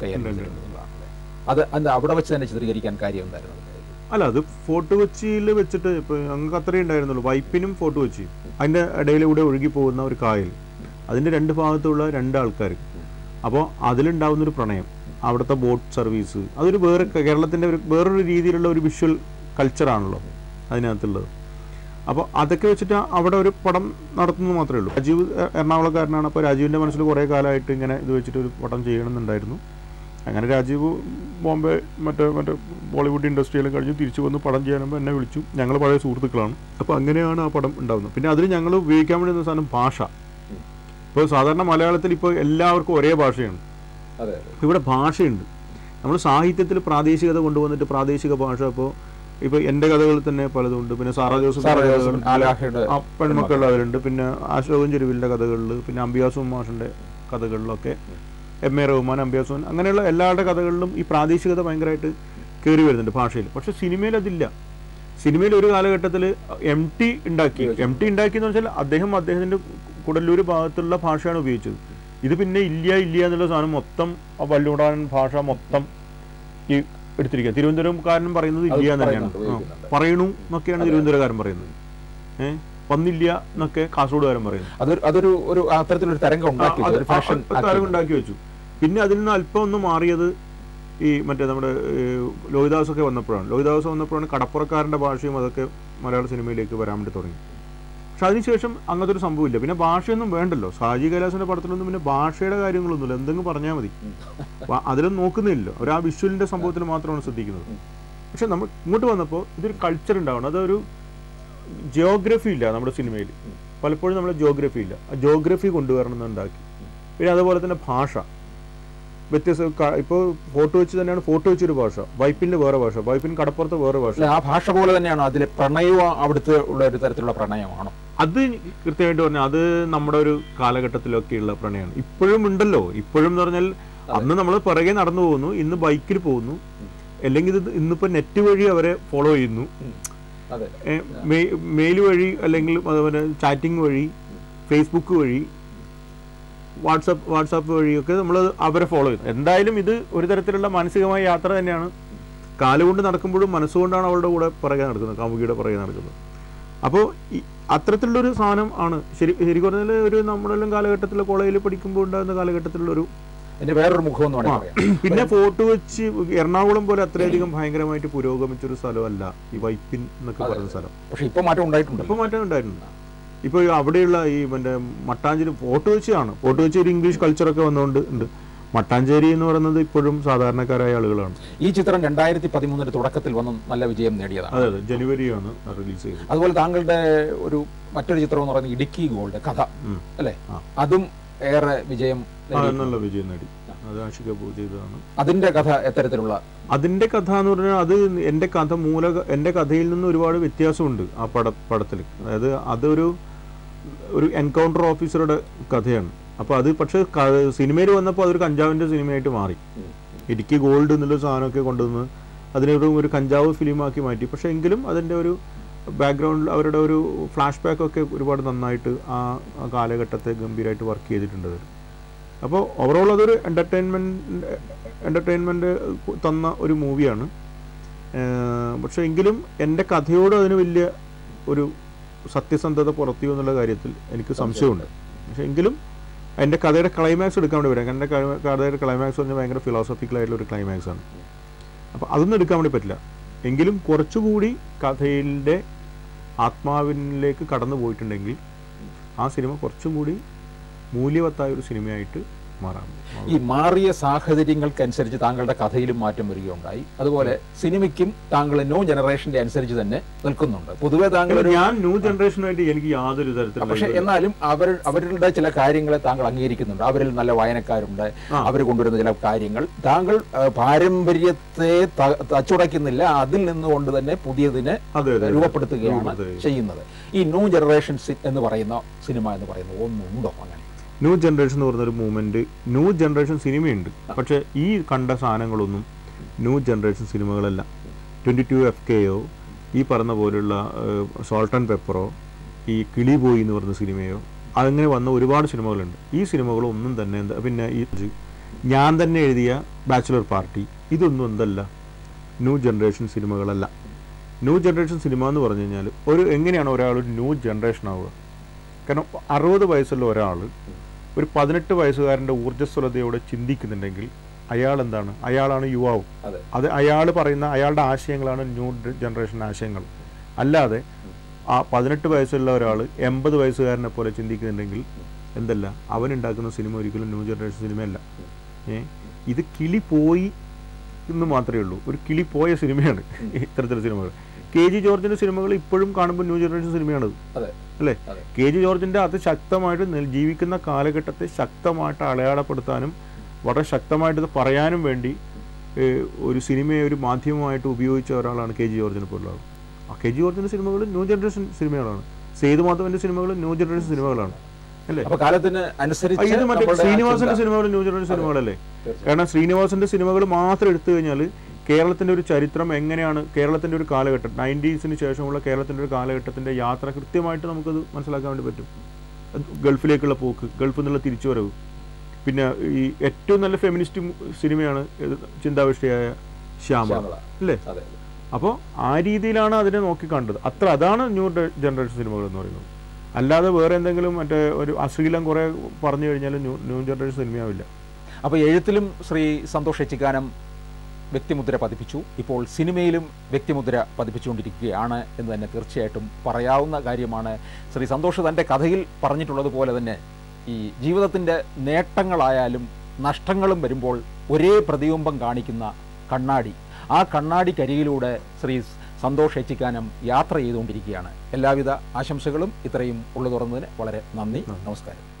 S1: കൈകാര്യം അത് അവിടെ വെച്ച് തന്നെ ചിത്രീകരിക്കാൻ കാര്യം എന്തായിരുന്നു?
S2: അല്ല, അത് ഫോർട്ട് കൊച്ചിയിൽ വെച്ചിട്ട് ഇപ്പോൾ ഞങ്ങൾക്ക് അത്രയേ ഉണ്ടായിരുന്നുള്ളൂ. വൈപ്പിനും ഫോർട്ട് കൊച്ചിയും അതിൻ്റെ ഇടയിലൂടെ ഒഴുകി പോകുന്ന ഒരു കായൽ, അതിൻ്റെ 2 ഭാഗത്തുള്ള 2 ആൾക്കാർ. അപ്പോൾ അതിലുണ്ടാവുന്നൊരു പ്രണയം, അവിടുത്തെ ബോട്ട് സർവീസ്, അതൊരു കേരളത്തിൻ്റെ വേറൊരു രീതിയിലുള്ള ഒരു വിഷ്വൽ കൾച്ചറാണല്ലോ അതിനകത്തുള്ളത്. അപ്പോൾ അതൊക്കെ വെച്ചിട്ട് അവിടെ ഒരു പടം നടത്തുന്നത് മാത്രമേ ഉള്ളൂ. രാജീവ് എറണാകുളക്കാരനാണ്. അപ്പോൾ രാജീവിൻ്റെ മനസ്സിൽ കുറേ കാലമായിട്ട് ഇങ്ങനെ ഇത് വെച്ചിട്ട് ഒരു പടം ചെയ്യണമെന്നുണ്ടായിരുന്നു. അങ്ങനെ രാജീവ് ബോംബെ മറ്റേ ബോളിവുഡ് ഇൻഡസ്ട്രിയിലും കഴിഞ്ഞ് തിരിച്ചു വന്ന് പടം ചെയ്യാനുമ്പോൾ എന്നെ വിളിച്ചു. ഞങ്ങൾ പഴയ സുഹൃത്തുക്കളാണ്. അപ്പോൾ അങ്ങനെയാണ് ആ പടം ഉണ്ടാകുന്നത്. പിന്നെ അതിൽ ഞങ്ങൾ ഉപയോഗിക്കാൻ വേണ്ടി സാധനം ഭാഷ. ഇപ്പോൾ സാധാരണ മലയാളത്തിൽ ഇപ്പോൾ എല്ലാവർക്കും ഒരേ ഭാഷയാണ്. ഇവിടെ ഭാഷയുണ്ട്. നമ്മൾ സാഹിത്യത്തിൽ പ്രാദേശികത കൊണ്ടുവന്നിട്ട് പ്രാദേശിക ഭാഷ, ഇപ്പോൾ എൻ്റെ കഥകളിൽ തന്നെ പലതുണ്ട്. പിന്നെ സാറാ ജോസഫ് പെൺമക്കളുടെ അതിലുണ്ട്. പിന്നെ അശോകൻ ചെരുവിലിൻ്റെ കഥകളിൽ, പിന്നെ അംബിയാസു മാഷിൻ്റെ കഥകളിലൊക്കെ, MA റഹ്മാൻ, അംബിയാസു, അങ്ങനെയുള്ള എല്ലാവരുടെ കഥകളിലും ഈ പ്രാദേശികത ഭയങ്കരമായിട്ട് കയറി വരുന്നുണ്ട് ഭാഷയിൽ. പക്ഷേ സിനിമയിൽ അതില്ല. സിനിമയിൽ ഒരു കാലഘട്ടത്തിൽ MT ഉണ്ടാക്കിയെന്ന് വെച്ചാൽ അദ്ദേഹത്തിൻ്റെ കുടല്ലൂർ ഭാഗത്തുള്ള ഭാഷയാണ് ഉപയോഗിച്ചത്. ഇത് പിന്നെ ഇല്ല എന്നുള്ള സാധനം മൊത്തം ആ വല്ലൂടാൻ ഭാഷ മൊത്തം ഈ എടുത്തിരിക്കുക. തിരുവനന്തപുരംകാരനും പറയുന്നത് ഇല്ല എന്ന് തന്നെയാണ്, പറയണു എന്നൊക്കെയാണ് തിരുവനന്തപുരക്കാരൻ പറയുന്നത്. വന്നില്ല എന്നൊക്കെ കാസർഗോഡുകാരൻ പറയുന്നത്.
S1: അതൊരു അത്തരത്തിലൊരു തരംഗം
S2: ഉണ്ടാക്കി വെച്ചു. പിന്നെ അതിൽ നിന്ന് അല്പം ഒന്ന് മാറിയത് ഈ മറ്റേ നമ്മുടെ ലോഹിതാസൊക്കെ വന്നപ്പോഴാണ് കടപ്പുറക്കാരൻ്റെ ഭാഷയും അതൊക്കെ മലയാള സിനിമയിലേക്ക് വരാൻ വേണ്ടി തുടങ്ങി. പക്ഷെ അതിനുശേഷം അങ്ങനത്തെ ഒരു സംഭവമില്ല. പിന്നെ ഭാഷയൊന്നും വേണ്ടല്ലോ. ഷാജി കൈലാസിൻ്റെ പടത്തിലൊന്നും പിന്നെ ഭാഷയുടെ കാര്യങ്ങളൊന്നുമില്ല, എന്തെങ്കിലും പറഞ്ഞാൽ മതി. അതിലൊന്നും നോക്കുന്നില്ലല്ലോ, അവർ ആ വിഷ്വലിൻ്റെ സംഭവത്തിൽ മാത്രമാണ് ശ്രദ്ധിക്കുന്നത്. പക്ഷെ നമ്മൾ ഇങ്ങോട്ട് വന്നപ്പോൾ ഇതൊരു കൾച്ചർ ഉണ്ടാവണം. അതൊരു ജിയോഗ്രഫി ഇല്ല നമ്മുടെ സിനിമയിൽ. പലപ്പോഴും നമ്മൾ ജോഗ്രഫി ഇല്ല, ആ ജോഗ്രഫി കൊണ്ടുവരണം എന്നുണ്ടാക്കി. പിന്നെ അതുപോലെ തന്നെ ഭാഷ വ്യത്യസ്ത, ഇപ്പോൾ ഫോർട്ട് കൊച്ചി തന്നെയാണ് ഫോർട്ട് കൊച്ചി ഒരു ഭാഷ, വൈപ്പിൻ്റെ വേറെ ഭാഷ, വൈപ്പിൻ കടപ്പുറത്ത് വേറെ ഭാഷ.
S1: ആ ഭാഷ പോലെ തന്നെയാണ് അതിലെ പ്രണയവും അവിടുത്തെ ഉള്ള ഒരു തരത്തിലുള്ള പ്രണയമാണോ?
S2: അത് കൃത്യമായിട്ട് പറഞ്ഞാൽ അത് നമ്മുടെ ഒരു കാലഘട്ടത്തിലൊക്കെയുള്ള പ്രണയമാണ്. ഇപ്പോഴും ഉണ്ടല്ലോ. ഇപ്പോഴും എന്ന് പറഞ്ഞാൽ അന്ന് നമ്മൾ പിറകെ നടന്നു പോകുന്നു, ഇന്ന് ബൈക്കിൽ പോകുന്നു, അല്ലെങ്കിൽ ഇത് ഇന്നിപ്പോൾ നെറ്റ് വഴി അവരെ ഫോളോ ചെയ്യുന്നു, മെയിൽ വഴി, അല്ലെങ്കിൽ അതുപോലെ ചാറ്റിംഗ് വഴി, ഫേസ്ബുക്ക് വഴി, വാട്സാപ്പ് വഴിയൊക്കെ നമ്മൾ അവരെ ഫോളോ ചെയ്യുന്നു. എന്തായാലും ഇത് ഒരു തരത്തിലുള്ള മാനസികമായ യാത്ര തന്നെയാണ്. കാലുകൊണ്ട് നടക്കുമ്പോഴും മനസ്സുകൊണ്ടാണ് അവളുടെ കൂടെ പുറകെ നടക്കുന്നത്, കാമുകിയുടെ പുറകെ നടക്കുന്നത്. അപ്പോൾ അത്തരത്തിലുള്ളൊരു സാധനം ആണ് ശരിക്കും പറഞ്ഞാൽ ഒരു നമ്മളെല്ലാം കാലഘട്ടത്തിൽ കോളേജിൽ പഠിക്കുമ്പോൾ ഉണ്ടാകുന്ന കാലഘട്ടത്തിലുള്ളൊരു
S1: വേറൊരു മുഖം.
S2: പിന്നെ ഫോർട്ട് കൊച്ചി എറണാകുളം പോലെ അത്രയധികം ഭയങ്കരമായിട്ട് പുരോഗമിച്ചൊരു സ്ഥലമല്ല ഈ വൈപ്പിൻ എന്നൊക്കെ പറയുന്ന സ്ഥലം.
S1: പക്ഷെ ഇപ്പോൾ മാറ്റം ഉണ്ടായിട്ടുണ്ട്.
S2: ഇപ്പോൾ അവിടെയുള്ള ഈ മറ്റേ മട്ടാഞ്ചേരി ഫോർട്ട് കൊച്ചിയാണ്. ഫോർട്ട് കൊച്ചി ഒരു ഇംഗ്ലീഷ് കൾച്ചറൊക്കെ വന്നുകൊണ്ട് ഉണ്ട്. മട്ടാഞ്ചേരി എന്ന് പറയുന്നത് ഇപ്പോഴും സാധാരണക്കാരായ ആളുകളാണ്.
S1: ഈ ചിത്രം 2013 തുടക്കത്തിൽ വന്ന് നല്ല വിജയം നേടിയതാണ്.
S2: അതെ, ജനുവരിയാണ് റിലീസ് ചെയ്തത്.
S1: അതുപോലെ താങ്കളുടെ മറ്റൊരു ചിത്രം എന്ന് പറയുന്നത് ഇടുക്കി ഗോൾഡ് കഥ അല്ലേ, അതും ഏറെ വിജയം
S2: നല്ല വിജയം നേടി. അത് ആഷിക പൂ ചെയ്തതാണ്.
S1: അതിന്റെ കഥ എത്തരത്തിലുള്ള?
S2: അതിന്റെ കഥ എന്ന് പറഞ്ഞാൽ അത് എന്റെ കഥയിൽ നിന്ന് ഒരുപാട് വ്യത്യാസമുണ്ട് ആ പടത്തിൽ. അതായത് അതൊരു എൻകൗണ്ടർ ഓഫീസറുടെ കഥയാണ്. അപ്പോൾ അത് പക്ഷേ സിനിമയിൽ വന്നപ്പോൾ അതൊരു കഞ്ചാവിന്റെ സിനിമയായിട്ട് മാറി. ഇടുക്കി ഗോൾഡ് എന്നുള്ള സാധനമൊക്കെ കൊണ്ടുവന്ന് അതിനെ ഒരു കഞ്ചാവ് ഫിലിമാക്കി മാറ്റി. പക്ഷേ എങ്കിലും അതിൻ്റെ ഒരു ബാക്ക്ഗ്രൗണ്ടിൽ അവരുടെ ഒരു ഫ്ലാഷ് ബാക്ക് ഒക്കെ ഒരുപാട് നന്നായിട്ട് ആ കാലഘട്ടത്തെ ഗംഭീരമായിട്ട് വർക്ക് ചെയ്തിട്ടുണ്ട്. അപ്പോൾ ഓവറോൾ അതൊരു എൻ്റർടൈൻമെൻറ്റ് തന്ന ഒരു മൂവിയാണ്. പക്ഷേ എങ്കിലും എൻ്റെ കഥയോട് അതിന് വലിയ ഒരു സത്യസന്ധത പുറത്തിയോ എന്നുള്ള കാര്യത്തിൽ എനിക്ക് സംശയമുണ്ട്. പക്ഷേ എങ്കിലും എൻ്റെ കഥയുടെ ക്ലൈമാക്സ് എടുക്കാൻ വേണ്ടി വരാം. എൻ്റെ കഥയുടെ ക്ലൈമാക്സ് പറഞ്ഞാൽ ഭയങ്കര ഫിലോസഫിക്കലായിട്ടുള്ള ഒരു ക്ലൈമാക്സാണ്. അപ്പോൾ അതൊന്നും എടുക്കാൻ വേണ്ടി പറ്റില്ല. എങ്കിലും കുറച്ചുകൂടി കഥയിലെ ആത്മാവിലേക്ക് കടന്നു പോയിട്ടുണ്ടെങ്കിൽ ആ സിനിമ കുറച്ചും കൂടി മൂല്യവത്തായ ഒരു സിനിമയായിട്ട് മാറാം.
S1: ഈ മാറിയ സാഹചര്യങ്ങൾക്കനുസരിച്ച് താങ്കളുടെ കഥയിലും മാറ്റം വരികയുണ്ടായി. അതുപോലെ സിനിമയ്ക്കും താങ്കൾ ന്യൂ ജനറേഷന്റെ അനുസരിച്ച് തന്നെ നിൽക്കുന്നുണ്ട്. പൊതുവെ
S2: ഞാൻ ന്യൂ ജനറേഷനായിട്ട് എനിക്ക് യാതൊരു തരത്തിലും,
S1: പക്ഷെ എന്നാലും അവരുടെ ചില കാര്യങ്ങളെ താങ്കൾ അംഗീകരിക്കുന്നുണ്ട്. അവരിൽ നല്ല വായനക്കാരുണ്ട്, അവർ കൊണ്ടുവരുന്ന ചില കാര്യങ്ങൾ താങ്കൾ പാരമ്പര്യത്തെ തച്ചുടയ്ക്കുന്നില്ല, അതിൽ നിന്നുകൊണ്ട് തന്നെ പുതിയതിനെ രൂപപ്പെടുത്തുകയാണ് ചെയ്യുന്നത്. ഈ ന്യൂ ജനറേഷൻ എന്ന് പറയുന്ന സിനിമ എന്ന് പറയുന്നത് ഒന്നുണ്ടോ? അങ്ങനെ
S2: ന്യൂ ജനറേഷൻ എന്ന് പറഞ്ഞൊരു മൂവ്മെൻറ്റ്, ന്യൂ ജനറേഷൻ സിനിമയുണ്ട്. പക്ഷേ ഈ കണ്ട സാധനങ്ങളൊന്നും ന്യൂ ജനറേഷൻ സിനിമകളല്ല. 22 FKയോ ഈ പറഞ്ഞ പോലുള്ള സോൾട്ട് ആൻഡ് പെപ്പറോ ഈ കിളി പോയി എന്ന് പറഞ്ഞ സിനിമയോ അങ്ങനെ വന്ന ഒരുപാട് സിനിമകളുണ്ട്. ഈ സിനിമകളൊന്നും തന്നെ പിന്നെ ഈ ഞാൻ തന്നെ എഴുതിയ ബാച്ചുലർ പാർട്ടി ഇതൊന്നും എന്തല്ല, ന്യൂ ജനറേഷൻ സിനിമകളല്ല. ന്യൂ ജനറേഷൻ സിനിമ എന്ന് പറഞ്ഞു കഴിഞ്ഞാൽ എങ്ങനെയാണ് ഒരാൾ ഒരു ന്യൂ ജനറേഷൻ ആവുക? കാരണം 60 വയസ്സുള്ള ഒരാൾ ഒരു 18 വയസ്സുകാരൻ്റെ ഊർജ്ജസ്വലതയോടെ ചിന്തിക്കുന്നുണ്ടെങ്കിൽ അയാൾ എന്താണ്? അയാളാണ് യുവാവ്. അത് അയാൾ പറയുന്ന അയാളുടെ ആശയങ്ങളാണ് ന്യൂ ജനറേഷൻ ആശയങ്ങൾ. അല്ലാതെ ആ 18 വയസ്സുള്ള ഒരാൾ 80 വയസ്സുകാരനെ പോലെ ചിന്തിക്കുന്നുണ്ടെങ്കിൽ എന്തല്ല, അവനുണ്ടാക്കുന്ന സിനിമ ഒരിക്കലും ന്യൂ ജനറേഷൻ സിനിമയല്ല. ഇത് കിളി പോയി എന്ന് മാത്രമേ ഉള്ളൂ. ഒരു കിളി പോയ സിനിമയാണ് ഇത്തരത്തിലുള്ള സിനിമകൾ. KG ജോർജിന്റെ സിനിമകൾ ഇപ്പോഴും കാണുമ്പോൾ ന്യൂ ജനറേഷൻ സിനിമയാണത് അല്ലേ? KG ജോർജിന്റെ അത് ശക്തമായിട്ട് ജീവിക്കുന്ന കാലഘട്ടത്തെ ശക്തമായിട്ട് അടയാളപ്പെടുത്താനും വളരെ ശക്തമായിട്ട് ഇത് പറയാനും വേണ്ടി ഒരു സിനിമയെ ഒരു മാധ്യമമായിട്ട് ഉപയോഗിച്ച ഒരാളാണ് KG ജോർജിനെ പോലുള്ള ആൾ. ആ KG ജോർജിന്റെ സിനിമകൾ ന്യൂ ജനറേഷൻ സിനിമകളാണ്. സേതുമാധവന്റെ സിനിമകൾ ന്യൂ ജനറേഷൻ സിനിമകളാണ് അല്ലേ? ഇത് മറ്റേ ശ്രീനിവാസന്റെ സിനിമകൾ ന്യൂ ജനറേഷൻ സിനിമകളല്ലേ? കാരണം ശ്രീനിവാസന്റെ സിനിമകൾ മാത്രം എടുത്തു കഴിഞ്ഞാൽ കേരളത്തിൻ്റെ ഒരു ചരിത്രം എങ്ങനെയാണ്, കേരളത്തിൻ്റെ ഒരു കാലഘട്ടം 90s ശേഷമുള്ള കേരളത്തിൻ്റെ ഒരു കാലഘട്ടത്തിൻ്റെ യാത്ര കൃത്യമായിട്ട് നമുക്കത് മനസ്സിലാക്കാൻ വേണ്ടി പറ്റും. ഗൾഫിലേക്കുള്ള പോക്ക്, ഗൾഫിൽ നിന്നുള്ള തിരിച്ചുവരവ്, പിന്നെ ഈ ഏറ്റവും നല്ല ഫെമിനിസ്റ്റ് സിനിമയാണ് ചിന്താവിഷ്ടയായ ശ്യാമ അല്ലേ? അപ്പോൾ ആ രീതിയിലാണ് അതിനെ നോക്കിക്കണ്ടത്. അതാണ് ന്യൂ ജനറേഷൻ സിനിമകൾ എന്ന് പറയുന്നത്. അല്ലാതെ വേറെ എന്തെങ്കിലും മറ്റേ ഒരു അശ്ലീലം കുറേ പറഞ്ഞു കഴിഞ്ഞാൽ ന്യൂ ജനറേഷൻ സിനിമയാവില്ല.
S1: അപ്പോൾ എഴുത്തിലും ശ്രീ സന്തോഷ് എച്ചിക്കാനം വ്യക്തിമുദ്ര പതിപ്പിച്ചു, ഇപ്പോൾ സിനിമയിലും വ്യക്തിമുദ്ര പതിപ്പിച്ചുകൊണ്ടിരിക്കുകയാണ് എന്ന് തന്നെ തീർച്ചയായിട്ടും പറയാവുന്ന കാര്യമാണ്. ശ്രീ സന്തോഷ് തൻ്റെ കഥയിൽ പറഞ്ഞിട്ടുള്ളതുപോലെ തന്നെ ഈ ജീവിതത്തിൻ്റെ നേട്ടങ്ങളായാലും നഷ്ടങ്ങളും വരുമ്പോൾ ഒരേ പ്രതിബിംബം കാണിക്കുന്ന കണ്ണാടി, ആ കണ്ണാടിക്കരികിലൂടെ ശ്രീ സന്തോഷ് എച്ചിക്കാനം യാത്ര ചെയ്തുകൊണ്ടിരിക്കുകയാണ്. എല്ലാവിധ ആശംസകളും. ഇത്രയും ഉള്ളു തുറന്നതിന് വളരെ നന്ദി. നമസ്കാരം.